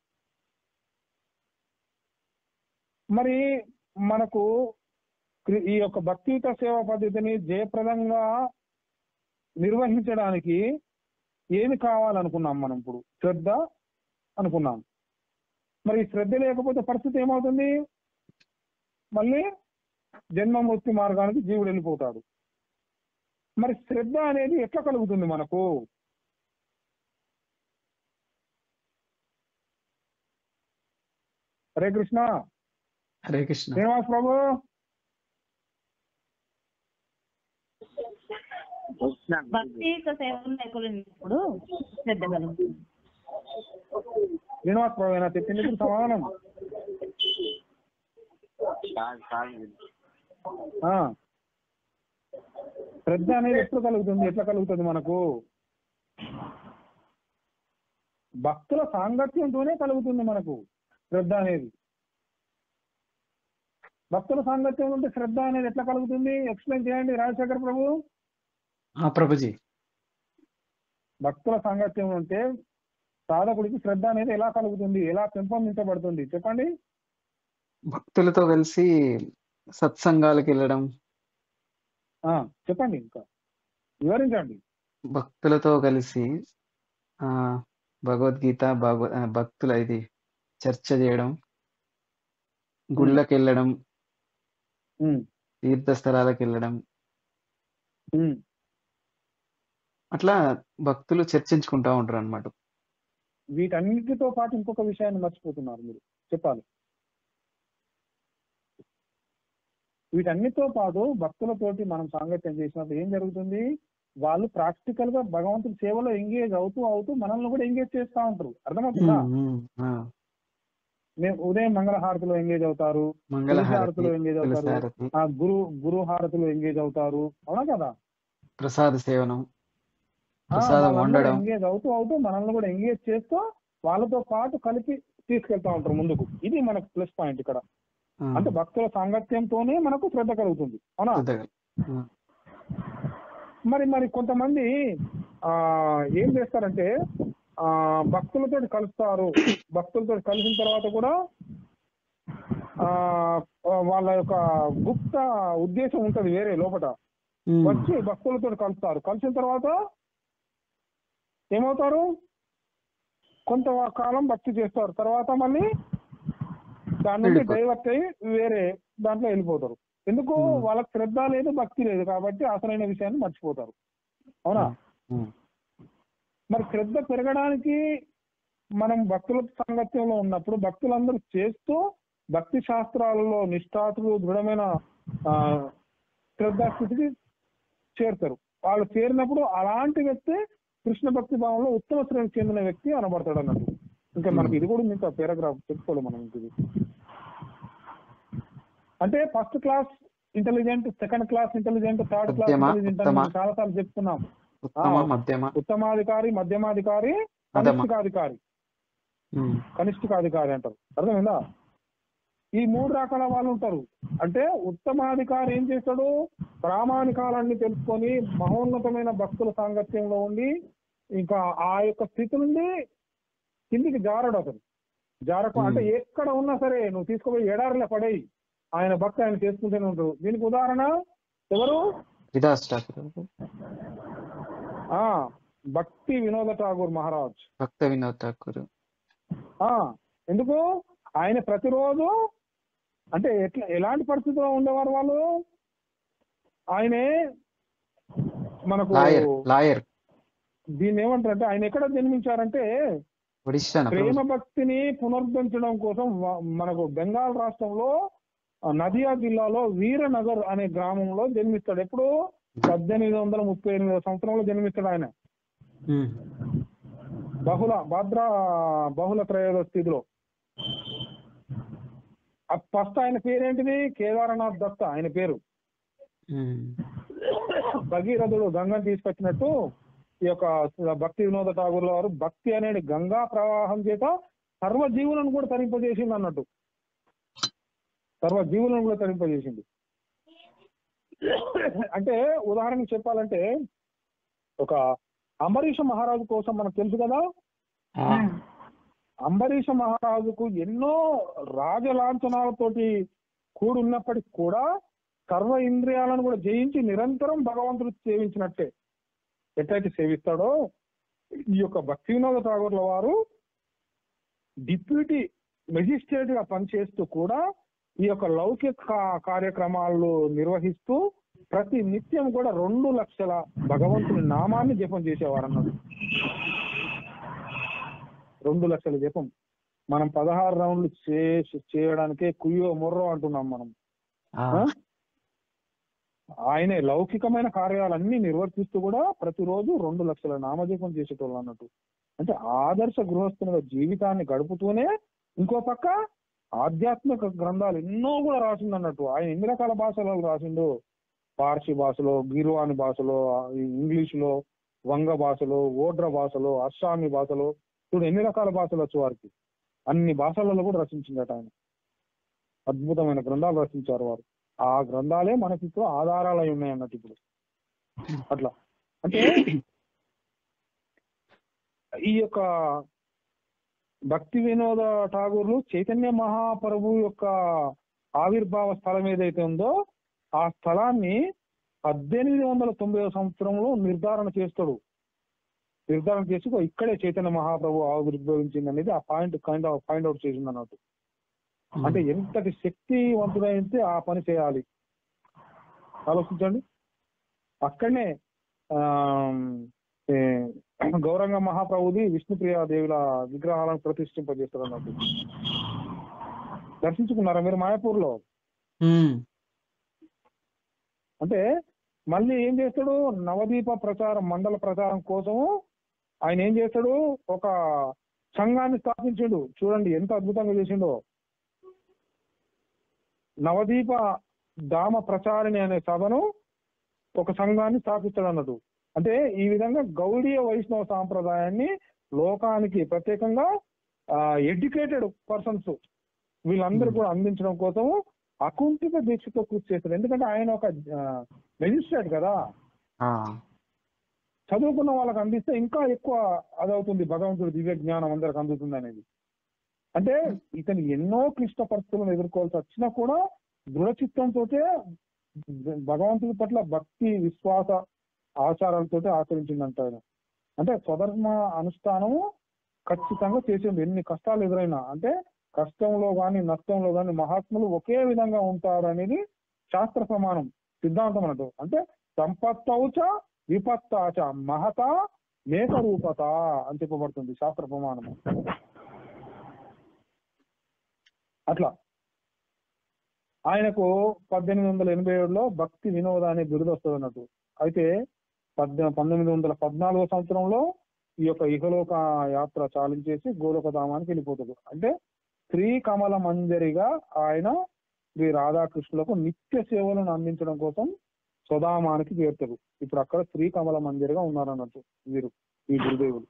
మరి మనకు ఈ యొక్క భక్తియుత సేవా పద్ధతిని జయప్రదంగా నిర్వహించడానికి ఏమి కావాలనుకున్నాం మనం? ఇప్పుడు శ్రద్ధ అనుకున్నాం. మరి శ్రద్ధ లేకపోతే పరిస్థితి ఏమవుతుంది? మళ్ళీ జన్మ మృత్యు మార్గానికి జీవుడు వెళ్ళిపోతాడు. మరి శ్రద్ధ అనేది ఎట్లా కలుగుతుంది మనకు? హరే కృష్ణ. హరే కృష్ణ. శ్రీనివాస్ ప్రభు. వస్తున్నాను గురూజీ. భక్తియుత సేవలో ఎక్కువప్పుడు శ్రద్ధ కలుగుతుంది. శ్రీనివాస్ ప్రభు అయినా చెప్పింది ఇప్పుడు సమాధానం. కాదు గురూజీ. ఆ, శ్రద్ధ అనేది ఎప్పుడు కలుగుతుంది, ఎట్లా కలుగుతుంది మనకు? భక్తుల సాంగత్యంతోనే కలుగుతుంది మనకు శ్రద్ధ అనేది. భక్తుల సాంగత్యం ఉంటే శ్రద్ధ అనేది ఎట్లా కలుగుతుంది? ఎక్స్ప్లెయిన్ చేయండి రాజశేఖర్ ప్రభు. ప్రభుజీ. భక్తుల సాంగత్యం ఉంటే సాధకుడికి శ్రద్ధ అనేది ఎలా కలుగుతుంది, ఎలా పెంపొందించబడుతుంది చెప్పండి. భక్తులతో కలిసి సత్సంగాలకు వెళ్ళడం, చెప్పండి, ఇంకా వివరించండి. భక్తులతో కలిసి భగవద్గీత భక్తుల ఇది చర్చ చేయడం, గుళ్ళకి వెళ్ళడం, తీర్థస్థలాలకు వెళ్ళడం, అట్లా భక్తులు చర్చించుకుంటా ఉంటారు అన్నమాట. వీటన్నిటితో పాటు ఇంకొక విషయాన్ని మర్చిపోతున్నారు మీరు, చెప్పాలి. వీటన్నిటితో పాటు భక్తులతోటి మనం సాంగత్యం చేసినప్పుడు ఏం జరుగుతుంది? వాళ్ళు ప్రాక్టికల్ గా భగవంతుడి సేవలో ఎంగేజ్ అవుతూ మనల్ని కూడా ఎంగేజ్ చేస్తూ ఉంటారు. అర్థమవుతుందా? మేము ఉదయం మంగళహారతిలో ఎంగేజ్ అవుతారు, హారతిలో ఎంగేజ్ అవుతారు, గురు హారతిలో ఎంగేజ్ అవుతారు, అవునా కదా? ప్రసాద సేవనం, ప్రసాదం వండడం, ఎంగేజ్ అవుతూ మనల్ని కూడా ఎంగేజ్ చేస్తూ వాళ్ళతో పాటు కలిపి తీసుకెళ్తా ఉంటారు ముందుకు. ఇది మనకు ప్లస్ పాయింట్ ఇక్కడ. అంటే భక్తుల సాంగత్యంతోనే మనకు శ్రద్ధ కలుగుతుంది, అవునా? మరి కొంతమంది ఏం చేస్తారంటే భక్తులతో కలుస్తారు, భక్తులతో కలిసిన తర్వాత కూడా వాళ్ళ యొక్క గుప్త ఉద్దేశం ఉంటది వేరే లోపల. వచ్చి భక్తులతో కలుస్తారు, కలిసిన తర్వాత ఏమవుతారు? కొంత కాలం భక్తి చేస్తారు, తర్వాత మళ్ళీ దాని నుండి డైవర్ట్ అయ్యి వేరే దాంట్లో వెళ్ళిపోతారు. ఎందుకు? వాళ్ళకి శ్రద్ధ లేదు, భక్తి లేదు కాబట్టి అసలైన విషయాన్ని మర్చిపోతారు, అవునా? మరి శ్రద్ధ పెరగడానికి మనం భక్తుల సాంగత్యంలో ఉన్నప్పుడు భక్తులందరూ చేస్తూ భక్తి శాస్త్రాలలో నిష్ఠాతులు దృఢమైన శ్రద్ధాస్థితికి చేరుతారు. వాళ్ళు చేరినప్పుడు అలాంటి వ్యక్తి కృష్ణ భక్తి భావంలో ఉత్తమ శ్రేణికి చెందిన వ్యక్తి అనబడతాడు అన్నట్టు. ఇంకా మనకి ఇది కూడా ఇంకా పారాగ్రాఫ్ చెప్పుకోవాలి మనం. ఇది అంటే first class intelligent, second class intelligent, third class intelligent అని చాలా సార్లు చెప్తున్నాం. ఉత్తమాధికారి, మధ్యమాధికారి, కనిష్ఠికాధికారి అంటారు. అర్థమైందా? ఈ 3 రకాల వాళ్ళు ఉంటారు. అంటే ఉత్తమాధికారి ఏం చేస్తాడు? ప్రామాణికాలన్నీ తెలుసుకొని మహోన్నతమైన భక్తుల సాంగత్యంలో ఉండి ఇంకా ఆ యొక్క స్థితి నుండి కిందికి జారడు. అతను అంటే ఎక్కడ ఉన్నా సరే నువ్వు తీసుకుపోయి ఎడారిలో పడేయి, ఆయన భక్తి ఆయన చేసుకుంటూనే ఉంటారు. దీనికి ఉదాహరణ ఎవరు? భక్తి వినోద ఠాగూర్ మహారాజ్. భక్త వినోద్ ఠాకూర్. ఎందుకు? ఆయన ప్రతిరోజు అంటే ఎలాంటి పరిస్థితిలో ఉండేవారు వాళ్ళు? ఆయనే మనకు లాయర్. దీన్ని ఏమంటారంటే ఆయన ఎక్కడ జన్మించారంటే ప్రేమ భక్తిని పునరుద్ధరించడం కోసం మనకు బెంగాల్ రాష్ట్రంలో నదియా జిల్లాలో వీరనగర్ అనే గ్రామంలో జన్మిస్తాడు. ఎప్పుడు? 1838 సంవత్సరంలో జన్మిస్తాడు ఆయన. బహుళ త్రయోదశి తిథిలో. ఫస్ట్ ఆయన పేరేంటిది? కేదారనాథ్ దత్త ఆయన పేరు. భగీరథుడు గంగను తీసుకొచ్చినట్టు ఈ యొక్క భక్తి వినోద ఠాగూర్ల వారు భక్తి అనేది గంగా ప్రవాహం చేత సర్వజీవులను కూడా తరింపజేసింది అన్నట్టు. సర్వజీవులను కూడా తరింపజేసింది. అంటే ఉదాహరణకు చెప్పాలంటే ఒక అంబరీష మహారాజు కోసం మనకు తెలుసు కదా. అంబరీష మహారాజుకు ఎన్నో రాజలాంఛనాలతోటి కూడున్నప్పటికి కూడా సర్వ ఇంద్రియాలను కూడా జయించి నిరంతరం భగవంతుడు సేవించినట్టే. ఎట్లయితే సేవిస్తాడో ఈ యొక్క భక్తి వినోద ఠాగూర్ల వారు డిప్యూటీ మెజిస్ట్రేట్ గా పనిచేస్తూ కూడా ఈ యొక్క లౌకిక కార్యక్రమాలు నిర్వహిస్తూ ప్రతి నిత్యం కూడా 2 లక్షల భగవంతుని నామాన్ని జపం చేసేవారు అన్నది. 2 లక్షల జపం. మనం 16 రౌండ్లు చేయడానికే కుయ్యో మొర్రో అంటున్నాం మనం. ఆయనే లౌకికమైన కార్యాలన్నీ నిర్వర్తిస్తూ కూడా ప్రతిరోజు 2 లక్షల నామజపం చేసేటోళ్ళు అన్నట్టు. అంటే ఆదర్శ గృహస్థుల జీవితాన్ని గడుపుతూనే ఇంకో పక్క ఆధ్యాత్మిక గ్రంథాలు ఎన్నో కూడా రాసిండు అన్నట్టు. ఆయన ఎన్ని రకాల భాషలలో రాసిండు, పార్సీ భాషలో, గిర్వాని భాషలో, ఇంగ్లీషులో, వంగ భాషలో, ఓడ్ర భాషలో, అస్సామీ భాషలో, చూడు ఎన్ని రకాల భాషలు వచ్చు వారికి. అన్ని భాషలలో కూడా రచించిందట ఆయన. అద్భుతమైన గ్రంథాలు రచించారు వారు. ఆ గ్రంథాలే మనకి ఇప్పుడు ఆధారాలు అయి ఉన్నాయి అన్నట్టు ఇప్పుడు. అట్లా అంటే ఈ యొక్క భక్తి వినోద ఠాగూర్లు చైతన్య మహాప్రభు యొక్క ఆవిర్భావ స్థలం ఏదైతే ఉందో ఆ స్థలాన్ని 1890 సంవత్సరంలో నిర్ధారణ చేస్తాడు. నిర్ధారణ చేసి ఇక్కడే చైతన్య మహాప్రభు ఆవిర్భవించింది అనేది ఆ పాయింట్ ఫైండ్ అవుట్ చేసింది అన్నట్టు. అంటే ఎంతటి శక్తివంతుడైతే ఆ పని చేయాలి ఆలోచించండి. అక్కడనే గౌరంగ మహాప్రభుది విష్ణుప్రియ దేవుల విగ్రహాలను ప్రతిష్ఠింపజేస్తారు అన్నట్టు. దర్శించుకున్నారా మీరు మాయాపూర్ లో? అంటే మళ్ళీ ఏం చేస్తాడు, నవదీప ప్రచారం మండల ప్రచారం కోసము ఆయన ఏం చేస్తాడు, ఒక సంఘాన్ని స్థాపించాడు. చూడండి ఎంత అద్భుతంగా చేసిండో. నవదీప ధామ ప్రచారిణి అనే సభను ఒక సంఘాన్ని స్థాపిస్తాడు అన్నట్టు. అంటే ఈ విధంగా గౌడీయ వైష్ణవ సాంప్రదాయాన్ని లోకానికి ప్రత్యేకంగా ఎడ్యుకేటెడ్ పర్సన్స్ వీళ్ళందరూ కూడా అందించడం కోసము అకుంఠిత దీక్షతో కృషి చేస్తాడు. ఎందుకంటే ఆయన ఒక మెజిస్ట్రేట్ కదా, చదువుకున్న వాళ్ళకి అందిస్తే ఇంకా ఎక్కువ అదవుతుంది, భగవంతుడి దివ్య జ్ఞానం అందరికి అందుతుంది అనేది. అంటే ఇతను ఎన్నో క్లిష్ట పరిస్థితులను ఎదుర్కోవాల్సి వచ్చినా కూడా దృఢచిత్తంతో భగవంతుడి పట్ల భక్తి విశ్వాస ఆచారాలతో ఆచరించిందంట ఆయన. అంటే స్వధర్మ అనుష్ఠానము ఖచ్చితంగా చేసింది ఎన్ని కష్టాలు ఎదురైనా. అంటే కష్టంలో కానీ నష్టంలో కానీ మహాత్ములు ఒకే విధంగా ఉంటారు అనేది శాస్త్ర ప్రమాణం సిద్ధాంతం అన్నట్టు. అంటే సంపత్తౌచ విపత్తాచ మహత మేక రూపత అని చెప్పబడుతుంది శాస్త్ర ప్రమాణము. అట్లా ఆయనకు 1887లో భక్తి వినోద అనే బిరుదు వస్తుంది అన్నట్టు. అయితే 1914 సంవత్సరంలో ఈ యొక్క ఇహలోక యాత్ర చాలించేసి గోలోకధామానికి వెళ్ళిపోతాడు. అంటే శ్రీ కమల మంజరిగా ఆయన శ్రీ రాధాకృష్ణులకు నిత్య సేవలను అందించడం కోసం స్వధామానికి చేరుతాడు. ఇప్పుడు అక్కడ శ్రీ కమల మంజరిగా ఉన్నారన్నట్టు వీరు, ఈ గురుదేవులు.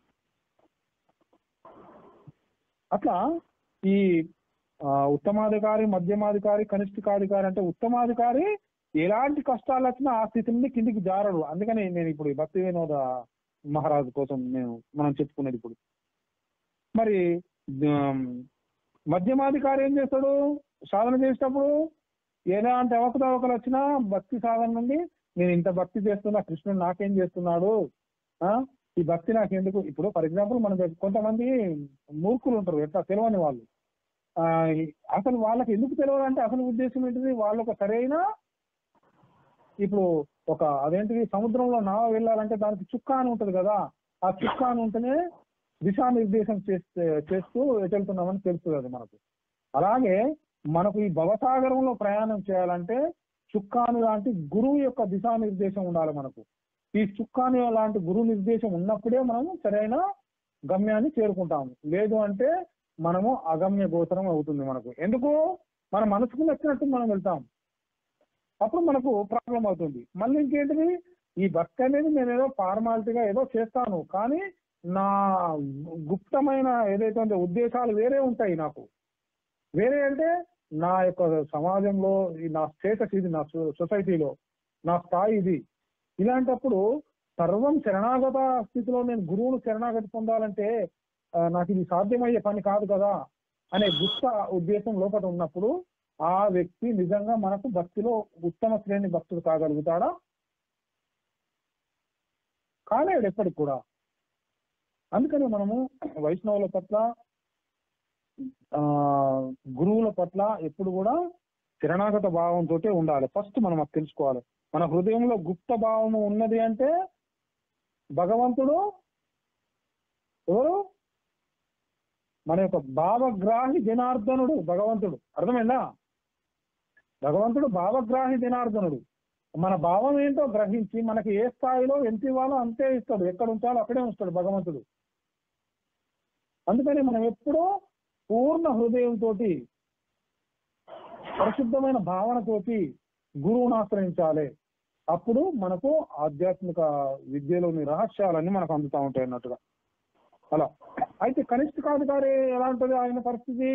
అట్లా ఈ ఉత్తమాధికారి, మధ్యమాధికారి, కనిష్ఠికాధికారి అంటే ఉత్తమాధికారి ఎలాంటి కష్టాలు వచ్చినా ఆ స్థితి నుండి కిందికి జారడు. అందుకని నేను ఇప్పుడు భక్తి వినోద మహారాజు కోసం మనం చెప్పుకునేది. ఇప్పుడు మరి మధ్యమాధికారి ఏం చేస్తాడు, సాధన చేసేటప్పుడు ఎలాంటి అవకతవకలు వచ్చినా భక్తి సాధన నుండి నేను ఇంత భక్తి చేస్తున్నా, కృష్ణుడు నాకేం చేస్తున్నాడు, ఈ భక్తి నాకెందుకు. ఇప్పుడు ఫర్ ఎగ్జాంపుల్ మన కొంతమంది మూర్ఖులు ఉంటారు, ఎట్లా తెలియని వాళ్ళు. అసలు వాళ్ళకి ఎందుకు తెలియదు అంటే అసలు ఉద్దేశం ఏంటిది, వాళ్ళొక సరైన ఇప్పుడు ఒక అదేంటిది సముద్రంలో నావ వెళ్ళాలంటే దానికి చుక్క అని ఉంటది కదా, ఆ చుక్క అని ఉంటేనే దిశానిర్దేశం చేస్తూ ఎటు వెళ్తున్నామని తెలుస్తుంది అది మనకు. అలాగే మనకు ఈ భవసాగరంలో ప్రయాణం చేయాలంటే చుక్కాని లాంటి గురువు యొక్క దిశానిర్దేశం ఉండాలి మనకు. ఈ చుక్కాని లాంటి గురువు నిర్దేశం ఉన్నప్పుడే మనము సరైన గమ్యాన్ని చేరుకుంటాము. లేదు అంటే మనము అగమ్య గోచరం అవుతుంది మనకు. ఎందుకు, మన మనసుకు నచ్చినట్టు మనం వెళ్తాం, అప్పుడు మనకు ప్రాబ్లం అవుతుంది. మళ్ళీ ఇంకేంటిది, ఈ భక్తి అనేది నేను ఏదో ఫార్మాలిటీగా ఏదో చేస్తాను, కానీ నా గుప్తమైన ఏదైతే ఉందో ఉద్దేశాలు వేరే ఉంటాయి. నాకు వేరే అంటే నా యొక్క సమాజంలో నా స్టేటస్ ఇది, నా సొసైటీలో నా స్థాయి ఇది. ఇలాంటప్పుడు సర్వం శరణాగత స్థితిలో నేను గురువును శరణాగతి పొందాలంటే నాకు ఇది సాధ్యమయ్యే పని కాదు కదా అనే గుప్త ఉద్దేశం లోపల ఉన్నప్పుడు ఆ వ్యక్తి నిజంగా మనకు భక్తిలో ఉత్తమ శ్రేణి భక్తుడు కాగలుగుతాడా? కాలేడు ఎప్పటికి కూడా. అందుకని మనము వైష్ణవుల పట్ల గురువుల పట్ల ఎప్పుడు కూడా శరణాగత భావంతో ఉండాలి. ఫస్ట్ మనం అది తెలుసుకోవాలి. మన హృదయంలో గుప్త భావము ఉన్నది అంటే భగవంతుడు ఎవరు, మన యొక్క భావగ్రాహి జనార్దనుడు భగవంతుడు. అర్థమైందా? భగవంతుడు భావగ్రాహి జనార్దనుడు. మన భావం ఏంటో గ్రహించి మనకి ఏ స్థాయిలో ఎంత ఇవ్వాలో అంతే ఇస్తాడు, ఎక్కడ ఉంచాలో అక్కడే ఉంచుతాడు భగవంతుడు. అందుకని మనం ఎప్పుడూ పూర్ణ హృదయంతో పరిశుద్ధమైన భావనతోటి గురువును ఆశ్రయించాలి. అప్పుడు మనకు ఆధ్యాత్మిక విద్యలోని రహస్యాలన్నీ మనకు అందుతూ ఉంటాయి అన్నట్టుగా. అలా అయితే కనిష్ఠికాధికారి ఎలా ఉంటుంది ఆయన పరిస్థితి?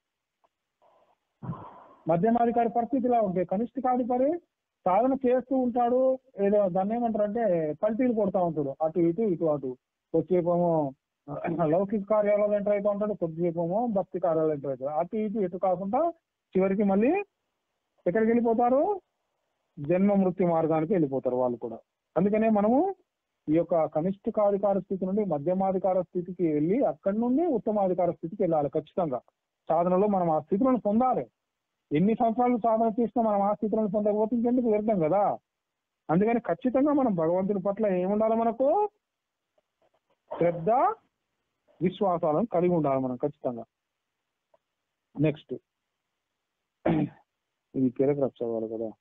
మధ్యమాధికారి పరిస్థితి ఇలా ఉంటుంది. కనిష్ఠికాధికారి సాధన చేస్తూ ఉంటాడు, ఏదో దాన్ని ఏమంటారంటే పల్టీలు కొడతా ఉంటాడు, అటు ఇటు ఇటు అటు. కొద్దిసేపేమో లౌకిక కార్యాలయాలు ఎంటర్ అవుతూ ఉంటాడు, కొద్దిసేపేమో భక్తి కార్యాలయాలు ఎంటర్ అవుతాడు. అటు ఇటు ఇటు కాకుండా చివరికి మళ్ళీ ఎక్కడికి వెళ్ళిపోతారు? జన్మ మృత్యు మార్గానికి వెళ్ళిపోతారు వాళ్ళు కూడా. అందుకనే మనము ఈ యొక్క కనిష్ఠికాధికార స్థితి నుండి మధ్యమాధికార స్థితికి వెళ్ళి అక్కడి నుండి ఉత్తమాధికార స్థితికి వెళ్ళాలి. ఖచ్చితంగా సాధనలో మనం ఆ స్థితులను పొందాలి. ఎన్ని సంవత్సరాలు సాధన చేసినా మనం ఆ స్థితులను పొందకపోతే ఇంకెందుకు వ్యర్థం కదా. అందుకని ఖచ్చితంగా మనం భగవంతుని పట్ల ఏముండాలి? మనకు శ్రద్ధ విశ్వాసాలను కలిగి ఉండాలి మనం ఖచ్చితంగా. నెక్స్ట్ ఇది పారాగ్రాఫ్ చదవాలి కదా.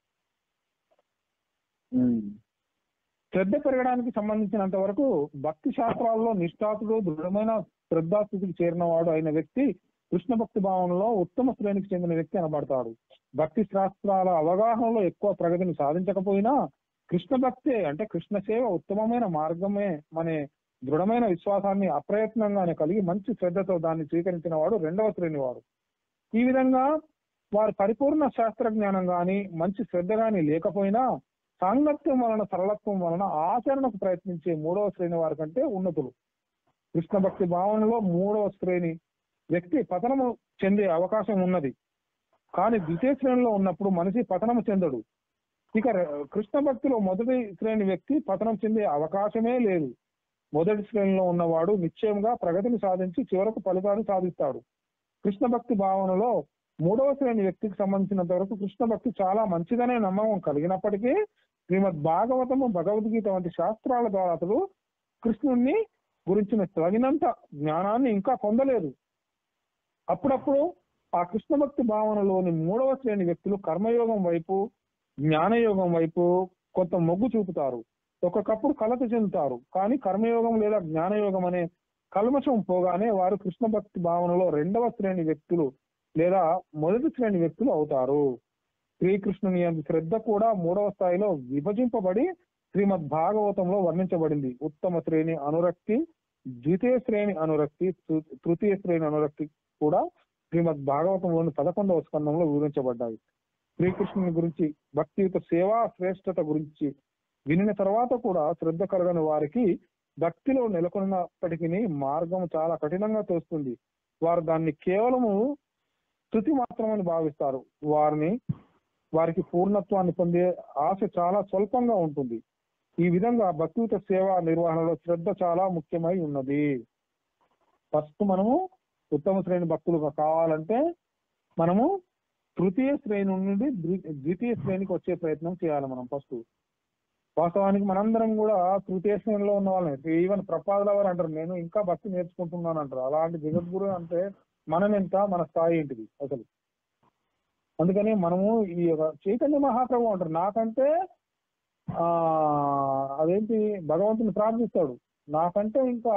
శ్రద్ధ పెరగడానికి సంబంధించినంత వరకు భక్తి శాస్త్రాల్లో నిష్ఠాతుడు దృఢమైన శ్రద్ధాస్థితికి చేరిన వాడు అయిన వ్యక్తి కృష్ణ భక్తి భావనలో ఉత్తమ శ్రేణికి చెందిన వ్యక్తి అనబడతాడు. భక్తి శాస్త్రాల అవగాహనలో ఎక్కువ ప్రగతిని సాధించకపోయినా కృష్ణ భక్తే అంటే కృష్ణ సేవ ఉత్తమమైన మార్గమే అనే దృఢమైన విశ్వాసాన్ని అప్రయత్నంగానే కలిగి మంచి శ్రద్ధతో దాన్ని స్వీకరించిన వాడు రెండవ శ్రేణి వాడు. ఈ విధంగా వారి పరిపూర్ణ శాస్త్ర జ్ఞానం గాని మంచి శ్రద్ధ గాని లేకపోయినా సాంగత్యం వలన సరళత్వం వలన ఆచరణకు ప్రయత్నించే మూడవ శ్రేణి వారి కంటే ఉన్నతులు. కృష్ణ భక్తి భావనలో మూడవ శ్రేణి వ్యక్తి పతనము చెందే అవకాశం ఉన్నది, కానీ ద్వితీయ శ్రేణిలో ఉన్నప్పుడు మనిషి పతనము చెందడు. ఇక కృష్ణ భక్తిలో మొదటి శ్రేణి వ్యక్తి పతనం చెందే అవకాశమే లేదు. మొదటి శ్రేణిలో ఉన్నవాడు నిశ్చయంగా ప్రగతిని సాధించి చివరకు ఫలితాన్ని సాధిస్తాడు. కృష్ణ భక్తి భావనలో మూడవ శ్రేణి వ్యక్తికి సంబంధించినంత వరకు కృష్ణ భక్తి చాలా మంచిదనే నమ్మకం కలిగినప్పటికీ శ్రీమద్ భాగవతము భగవద్గీత వంటి శాస్త్రాల ద్వారా అతడు కృష్ణుణ్ణి గురించిన తగినంత జ్ఞానాన్ని ఇంకా పొందలేదు. అప్పుడప్పుడు ఆ కృష్ణ భక్తి భావనలోని మూడవ శ్రేణి వ్యక్తులు కర్మయోగం వైపు జ్ఞానయోగం వైపు కొంత మొగ్గు చూపుతారు. ఒక్కొక్కప్పుడు కలత చెందుతారు, కానీ కర్మయోగం లేదా జ్ఞానయోగం అనే కల్మషం పోగానే వారు కృష్ణ భక్తి భావనలో రెండవ శ్రేణి వ్యక్తులు లేదా మొదటి శ్రేణి వ్యక్తులు అవుతారు. శ్రీకృష్ణుని యందు శ్రద్ధ కూడా మూడవ స్థాయిలో విభజింపబడి శ్రీమద్ భాగవతంలో వర్ణించబడింది. ఉత్తమ శ్రేణి అనురక్తి, ద్వితీయ శ్రేణి అనురక్తి, తృతీయ శ్రేణి అనురక్తి కూడా శ్రీమద్ భాగవతంలోని 11వ స్కందంలో వివరించబడ్డాయి. శ్రీకృష్ణుని గురించి భక్తియుత సేవా శ్రేష్టత గురించి వినిన తర్వాత కూడా శ్రద్ధ కలగని వారికి భక్తిలో నెలకొన్నప్పటికీ మార్గం చాలా కఠినంగా తోస్తుంది. వారు దాన్ని కేవలము స్తుతి మాత్రమని భావిస్తారు. వారికి పూర్ణత్వాన్ని పొందే ఆశ చాలా స్వల్పంగా ఉంటుంది. ఈ విధంగా భక్తియుత సేవా నిర్వహణలో శ్రద్ధ చాలా ముఖ్యమై ఉన్నది. ఫస్ట్ మనము ఉత్తమ శ్రేణి భక్తులుగా కావాలంటే మనము తృతీయ శ్రేణి నుండి ద్వితీయ శ్రేణికి వచ్చే ప్రయత్నం చేయాలి. మనం ఫస్ట్ వాస్తవానికి మనందరం కూడా తృతీయ శ్రేణిలో ఉన్న వాళ్ళని, ఈవెన్ ప్రపాదుల వారు అంటారు నేను ఇంకా భక్తి నేర్చుకుంటున్నాను అంటారు. అలాంటి జగద్గురు అంటే మనం ఎంత, మన స్థాయి ఏంటిది అసలు. అందుకని మనము ఈ చైతన్య మహాప్రభు అంటారు నాకంటే అదేంటి భగవంతుని ప్రార్థిస్తాడు, నాకంటే ఇంకా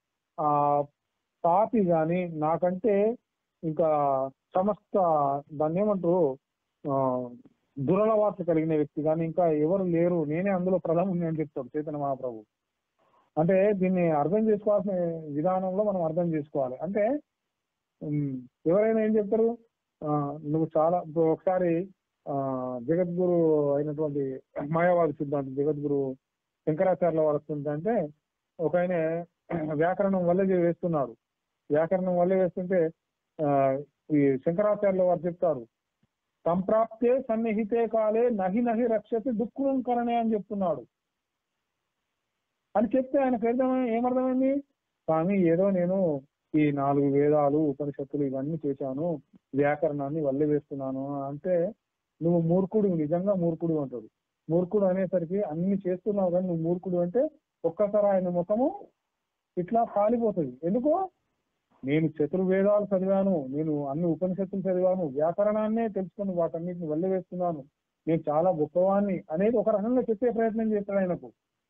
పాపి గాని, నాకంటే ఇంకా సమస్త దాన్ని ఏమంటారు దురలవాట్లు కలిగిన వ్యక్తి కానీ ఇంకా ఎవరు లేరు, నేనే అందులో ప్రధానం అని చెప్తాడు చైతన్య మహాప్రభు. అంటే దీన్ని అర్థం చేసుకోవాల్సిన విధానంలో మనం అర్థం చేసుకోవాలి. అంటే ఎవరైనా ఏం చెప్తారు, నువ్వు చాలా ఒకసారి జగద్గురు అయినటువంటి మాయావాది సిద్ధాంతం జగద్గురు శంకరాచార్యుల వారు వస్తుందంటే ఒక ఆయన వ్యాకరణం వల్లే వేస్తున్నాడు. వ్యాకరణం వల్లే వేస్తుంటే ఈ శంకరాచార్యుల వారు చెప్తారు సంప్రాప్తే సన్నిహితే కాలే నహి నహి రక్షతి దుఃఖం కరణే అని చెప్తున్నాడు. అని చెప్తే ఆయనకు ఏమర్థమైంది, స్వామి ఏదో నేను ఈ 4 వేదాలు ఉపనిషత్తులు ఇవన్నీ చేశాను, వ్యాకరణాన్ని వల్లే వేస్తున్నాను అంటే నువ్వు మూర్ఖుడు, నిజంగా మూర్ఖుడు అంటాడు. మూర్ఖుడు అనేసరికి అన్ని చేస్తున్నావు కానీ నువ్వు మూర్ఖుడు అంటే ఒక్కసారి ఆయన ముఖము ఇట్లా కాలిపోతుంది. ఎందుకు, నేను చతుర్వేదాలు చదివాను, నేను అన్ని ఉపనిషత్తులు చదివాను, వ్యాకరణాన్నే తెలుసుకొని వాటన్నిటిని వల్లే వేస్తున్నాను, నేను చాలా గొప్పవాణ్ణి అనేది ఒక రకంగా చెప్పే ప్రయత్నం చేస్తాడు ఆయనకు.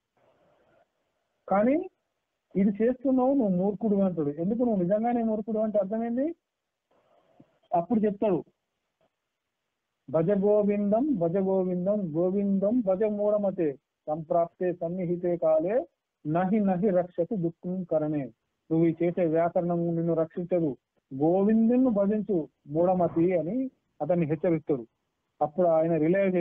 కానీ ఇది చేస్తున్నావు నువ్వు మూర్ఖుడు అంటాడు. ఎందుకు నువ్వు నిజంగానే మూర్ఖుడు అంటే అర్థమైంది? అప్పుడు చెప్తాడు భజ గోవిందం భజ గోవిందం గోవిందం భజ మూఢమతే సంప్రాప్తే సన్నిహితే కాలే నహి నహి రక్షకు దుఃఖం కరణే. నువ్వు ఈ చేసే వ్యాకరణం నిన్ను రక్షించదు, గోవిందుని భజించు మూఢమతి అని అతన్ని హెచ్చరిస్తాడు. అప్పుడు ఆయన రియలైజ్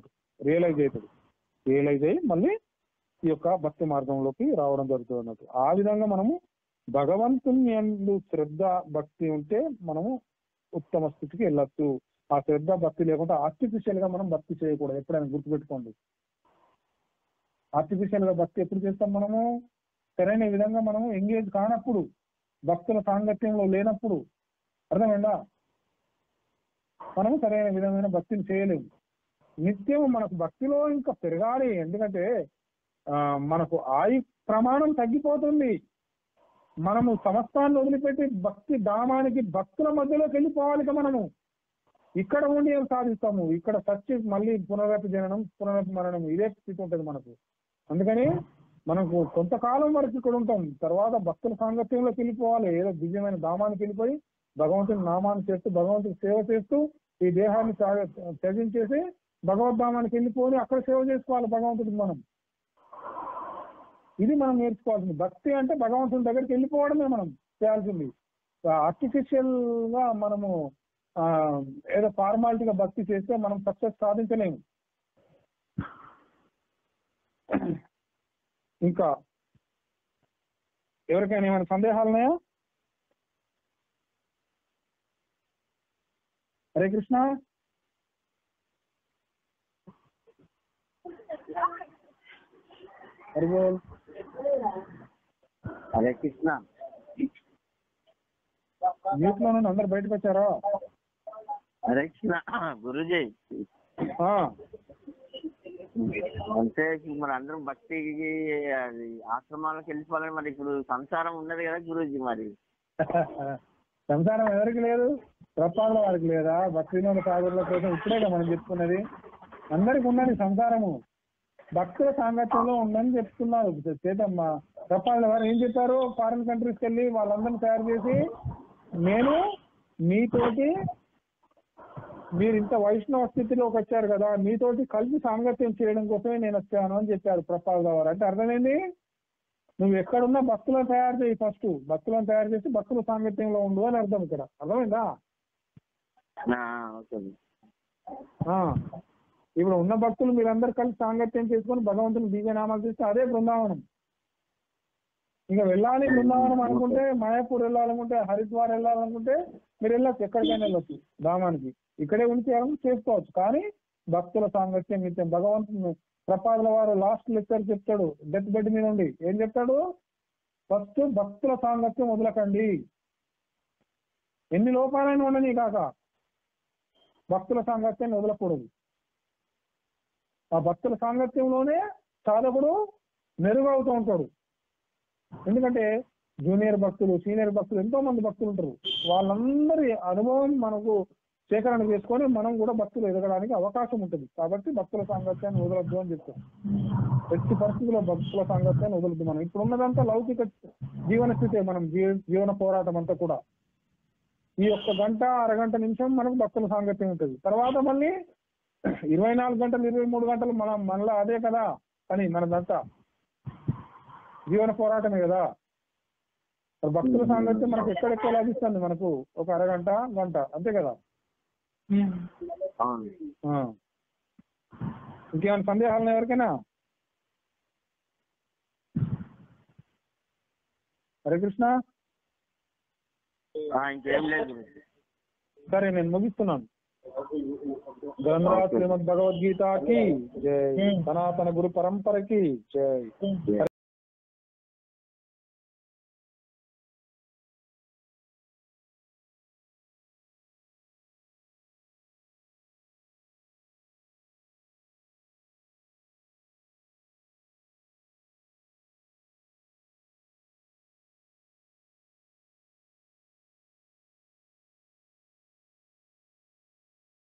అయ్యి మళ్ళీ ఈ యొక్క భక్తి మార్గంలోకి రావడం జరుగుతుంది అన్నట్టు. ఆ విధంగా మనము భగవంతుని యందు శ్రద్ధ భక్తి ఉంటే మనము ఉత్తమ స్థితికి వెళ్ళొచ్చు. ఆ శ్రద్ధ భక్తి లేకుండా ఆర్టిఫిషియల్ గా మనం భక్తి చేయకూడదు. ఎప్పుడైనా గుర్తుపెట్టుకోండి, ఆర్టిఫిషియల్ గా భక్తి ఎప్పుడు చేస్తాం? మనము సరైన విధంగా మనము ఎంగేజ్ కానప్పుడు, భక్తుల సాంగత్యంలో లేనప్పుడు. అర్థమైందా? మనము సరైన విధమైన భక్తిని చేయలేము. నిత్యం మనకు భక్తిలో ఇంకా పెరగాలి. ఎందుకంటే మనకు ఆయు ప్రమాణం తగ్గిపోతుంది. మనము సమస్తాన్ని వదిలిపెట్టి భక్తి ధామానికి, భక్తుల మధ్యలోకి వెళ్ళిపోవాలి. మనము ఇక్కడ ఉండి ఏం సాధిస్తాము? ఇక్కడ సచ్చి మళ్ళీ పునరపి జననం పునరపి మరణం ఇదే స్థితి ఉంటుంది మనకు. అందుకని మనకు కొంతకాలం వరకు ఇక్కడ ఉంటాం, తర్వాత భక్తుల సాంగత్యంలోకి వెళ్ళిపోవాలి. ఏదో దివ్యమైన ధామానికి వెళ్ళిపోయి భగవంతుని నామాన్ని చేస్తూ, భగవంతుని సేవ చేస్తూ, ఈ దేహాన్ని త్యజించేసి భగవద్ధామానికి వెళ్ళిపోయి అక్కడ సేవ చేసుకోవాలి భగవంతుడికి మనం. ఇది మనం నేర్చుకోవాల్సింది. భక్తి అంటే భగవంతుని దగ్గరికి వెళ్ళిపోవడమే మనం చేయాల్సింది. ఆర్టిఫిషియల్ గా మనము ఏదో ఫార్మాలిటీగా భక్తి చేస్తే మనం సక్సెస్ సాధించలేము. ఇంకా ఎవరికైనా ఏమైనా సందేహాలు ఉన్నాయా? హరే కృష్ణ. హరి బోల్. హరే కృష్ణ. మ్యూట్ లో నుండి అందరు బయటకు వచ్చారా? హరే కృష్ణ గురూజీ. అంటే మరి అందరం భక్తికి ఆశ్రమాలకు వెళ్ళిపోవాలని, మరి ఇప్పుడు సంసారం ఉన్నది కదా గురూజీ. మరి సంసారం ఎవరికి లేదు? ప్రపాల వారికి లేదా? భక్తినోద సాగర్ల కోసం ఇప్పుడే మనం చెప్పుకున్నది. అందరికి ఉన్నది సంసారము. భక్తుల సాంగత్యంలో ఉందని చెప్తున్నారు. చేతమ్మ ప్రపాల వారు ఏం చెప్పారు? ఫారిన్ కంట్రీస్కి వెళ్ళి వాళ్ళందరినీ తయారు చేసి, నేను మీతోటి, మీరు ఇంత వైష్ణవ స్థితిలోకి వచ్చారు కదా, మీతోటి కలిసి సాంగత్యం చేయడం కోసమే నేను వచ్చాను అని చెప్పారు ప్రపాల వారు. అంటే అర్థమైంది? నువ్వు ఎక్కడున్నా భక్తులను తయారు చేయి. ఫస్ట్ భక్తులను తయారు చేసి భక్తుల సాంగత్యంలో ఉండు అని అర్థం ఇక్కడ. అర్థమైందా? ఇప్పుడు ఉన్న భక్తులు మీరందరూ కలిసి సాంగత్యం చేసుకొని భగవంతుని దివ్యనామాలు చేస్తే అదే బృందావనం. ఇంకా వెళ్ళాలి బృందావనం అనుకుంటే, మాయాపూర్ వెళ్ళాలనుకుంటే, హరిద్వార్ వెళ్ళాలనుకుంటే మీరు వెళ్ళొచ్చు, ఎక్కడికైనా వెళ్ళొచ్చు ధామానికి. ఇక్కడే ఉండి చేసుకోవచ్చు. కానీ భక్తుల సాంగత్యం నిత్యం. భగవంతుని ప్రపాదుల వారు లాస్ట్ లెక్చర్ చెప్తాడు, డెత్ బెడ్ మీద ఉండి ఏం చెప్తాడు? ఫస్ట్ భక్తుల సాంగత్యం వదలకండి. ఎన్ని లోపాలైనా ఉండని కాక భక్తుల సాంగత్యాన్ని వదలకూడదు. ఆ భక్తుల సాంగత్యంలోనే సాధకుడు మెరుగవుతూ ఉంటాడు. ఎందుకంటే జూనియర్ భక్తులు, సీనియర్ భక్తులు, ఎంతో మంది భక్తులు ఉంటారు. వాళ్ళందరి అనుభవం మనకు సేకరణ చేసుకొని మనం కూడా భక్తులు ఎదగడానికి అవకాశం ఉంటుంది. కాబట్టి భక్తుల సాంగత్యాన్ని వదలొద్దు అని చెప్తాం. ఎట్టి పరిస్థితుల్లో భక్తుల సాంగత్యాన్ని వదలొద్దు. మనం ఇప్పుడు ఉన్నదంతా లౌకిక జీవన స్థితే. మనం జీవన పోరాటం అంతా కూడా ఈ ఒక్క గంట, అరగంట, నిమిషం మనకు భక్తుల సాంగత్యం ఉంటుంది. తర్వాత మళ్ళీ 24 గంటలు, 23 గంటలు మనలో అదే కదా అని మనదంతా జీవన పోరాటమే కదా. భక్తుల సాంగత్యం మనకు ఎక్కడెక్కడ లభిస్తుంది? మనకు ఒక అరగంట, గంట, అంతే కదా. ఇంకేమైనా సందేహాలు ఉన్నాయి ఎవరికైనా? హరే కృష్ణ. ఇంకేం లేదు. సరే, నేను ముగిస్తున్నాను. గ్రంథరాజ్ శ్రీమద్ భగవద్గీతకి జై, సనాతన గురు పరంపరకి జై.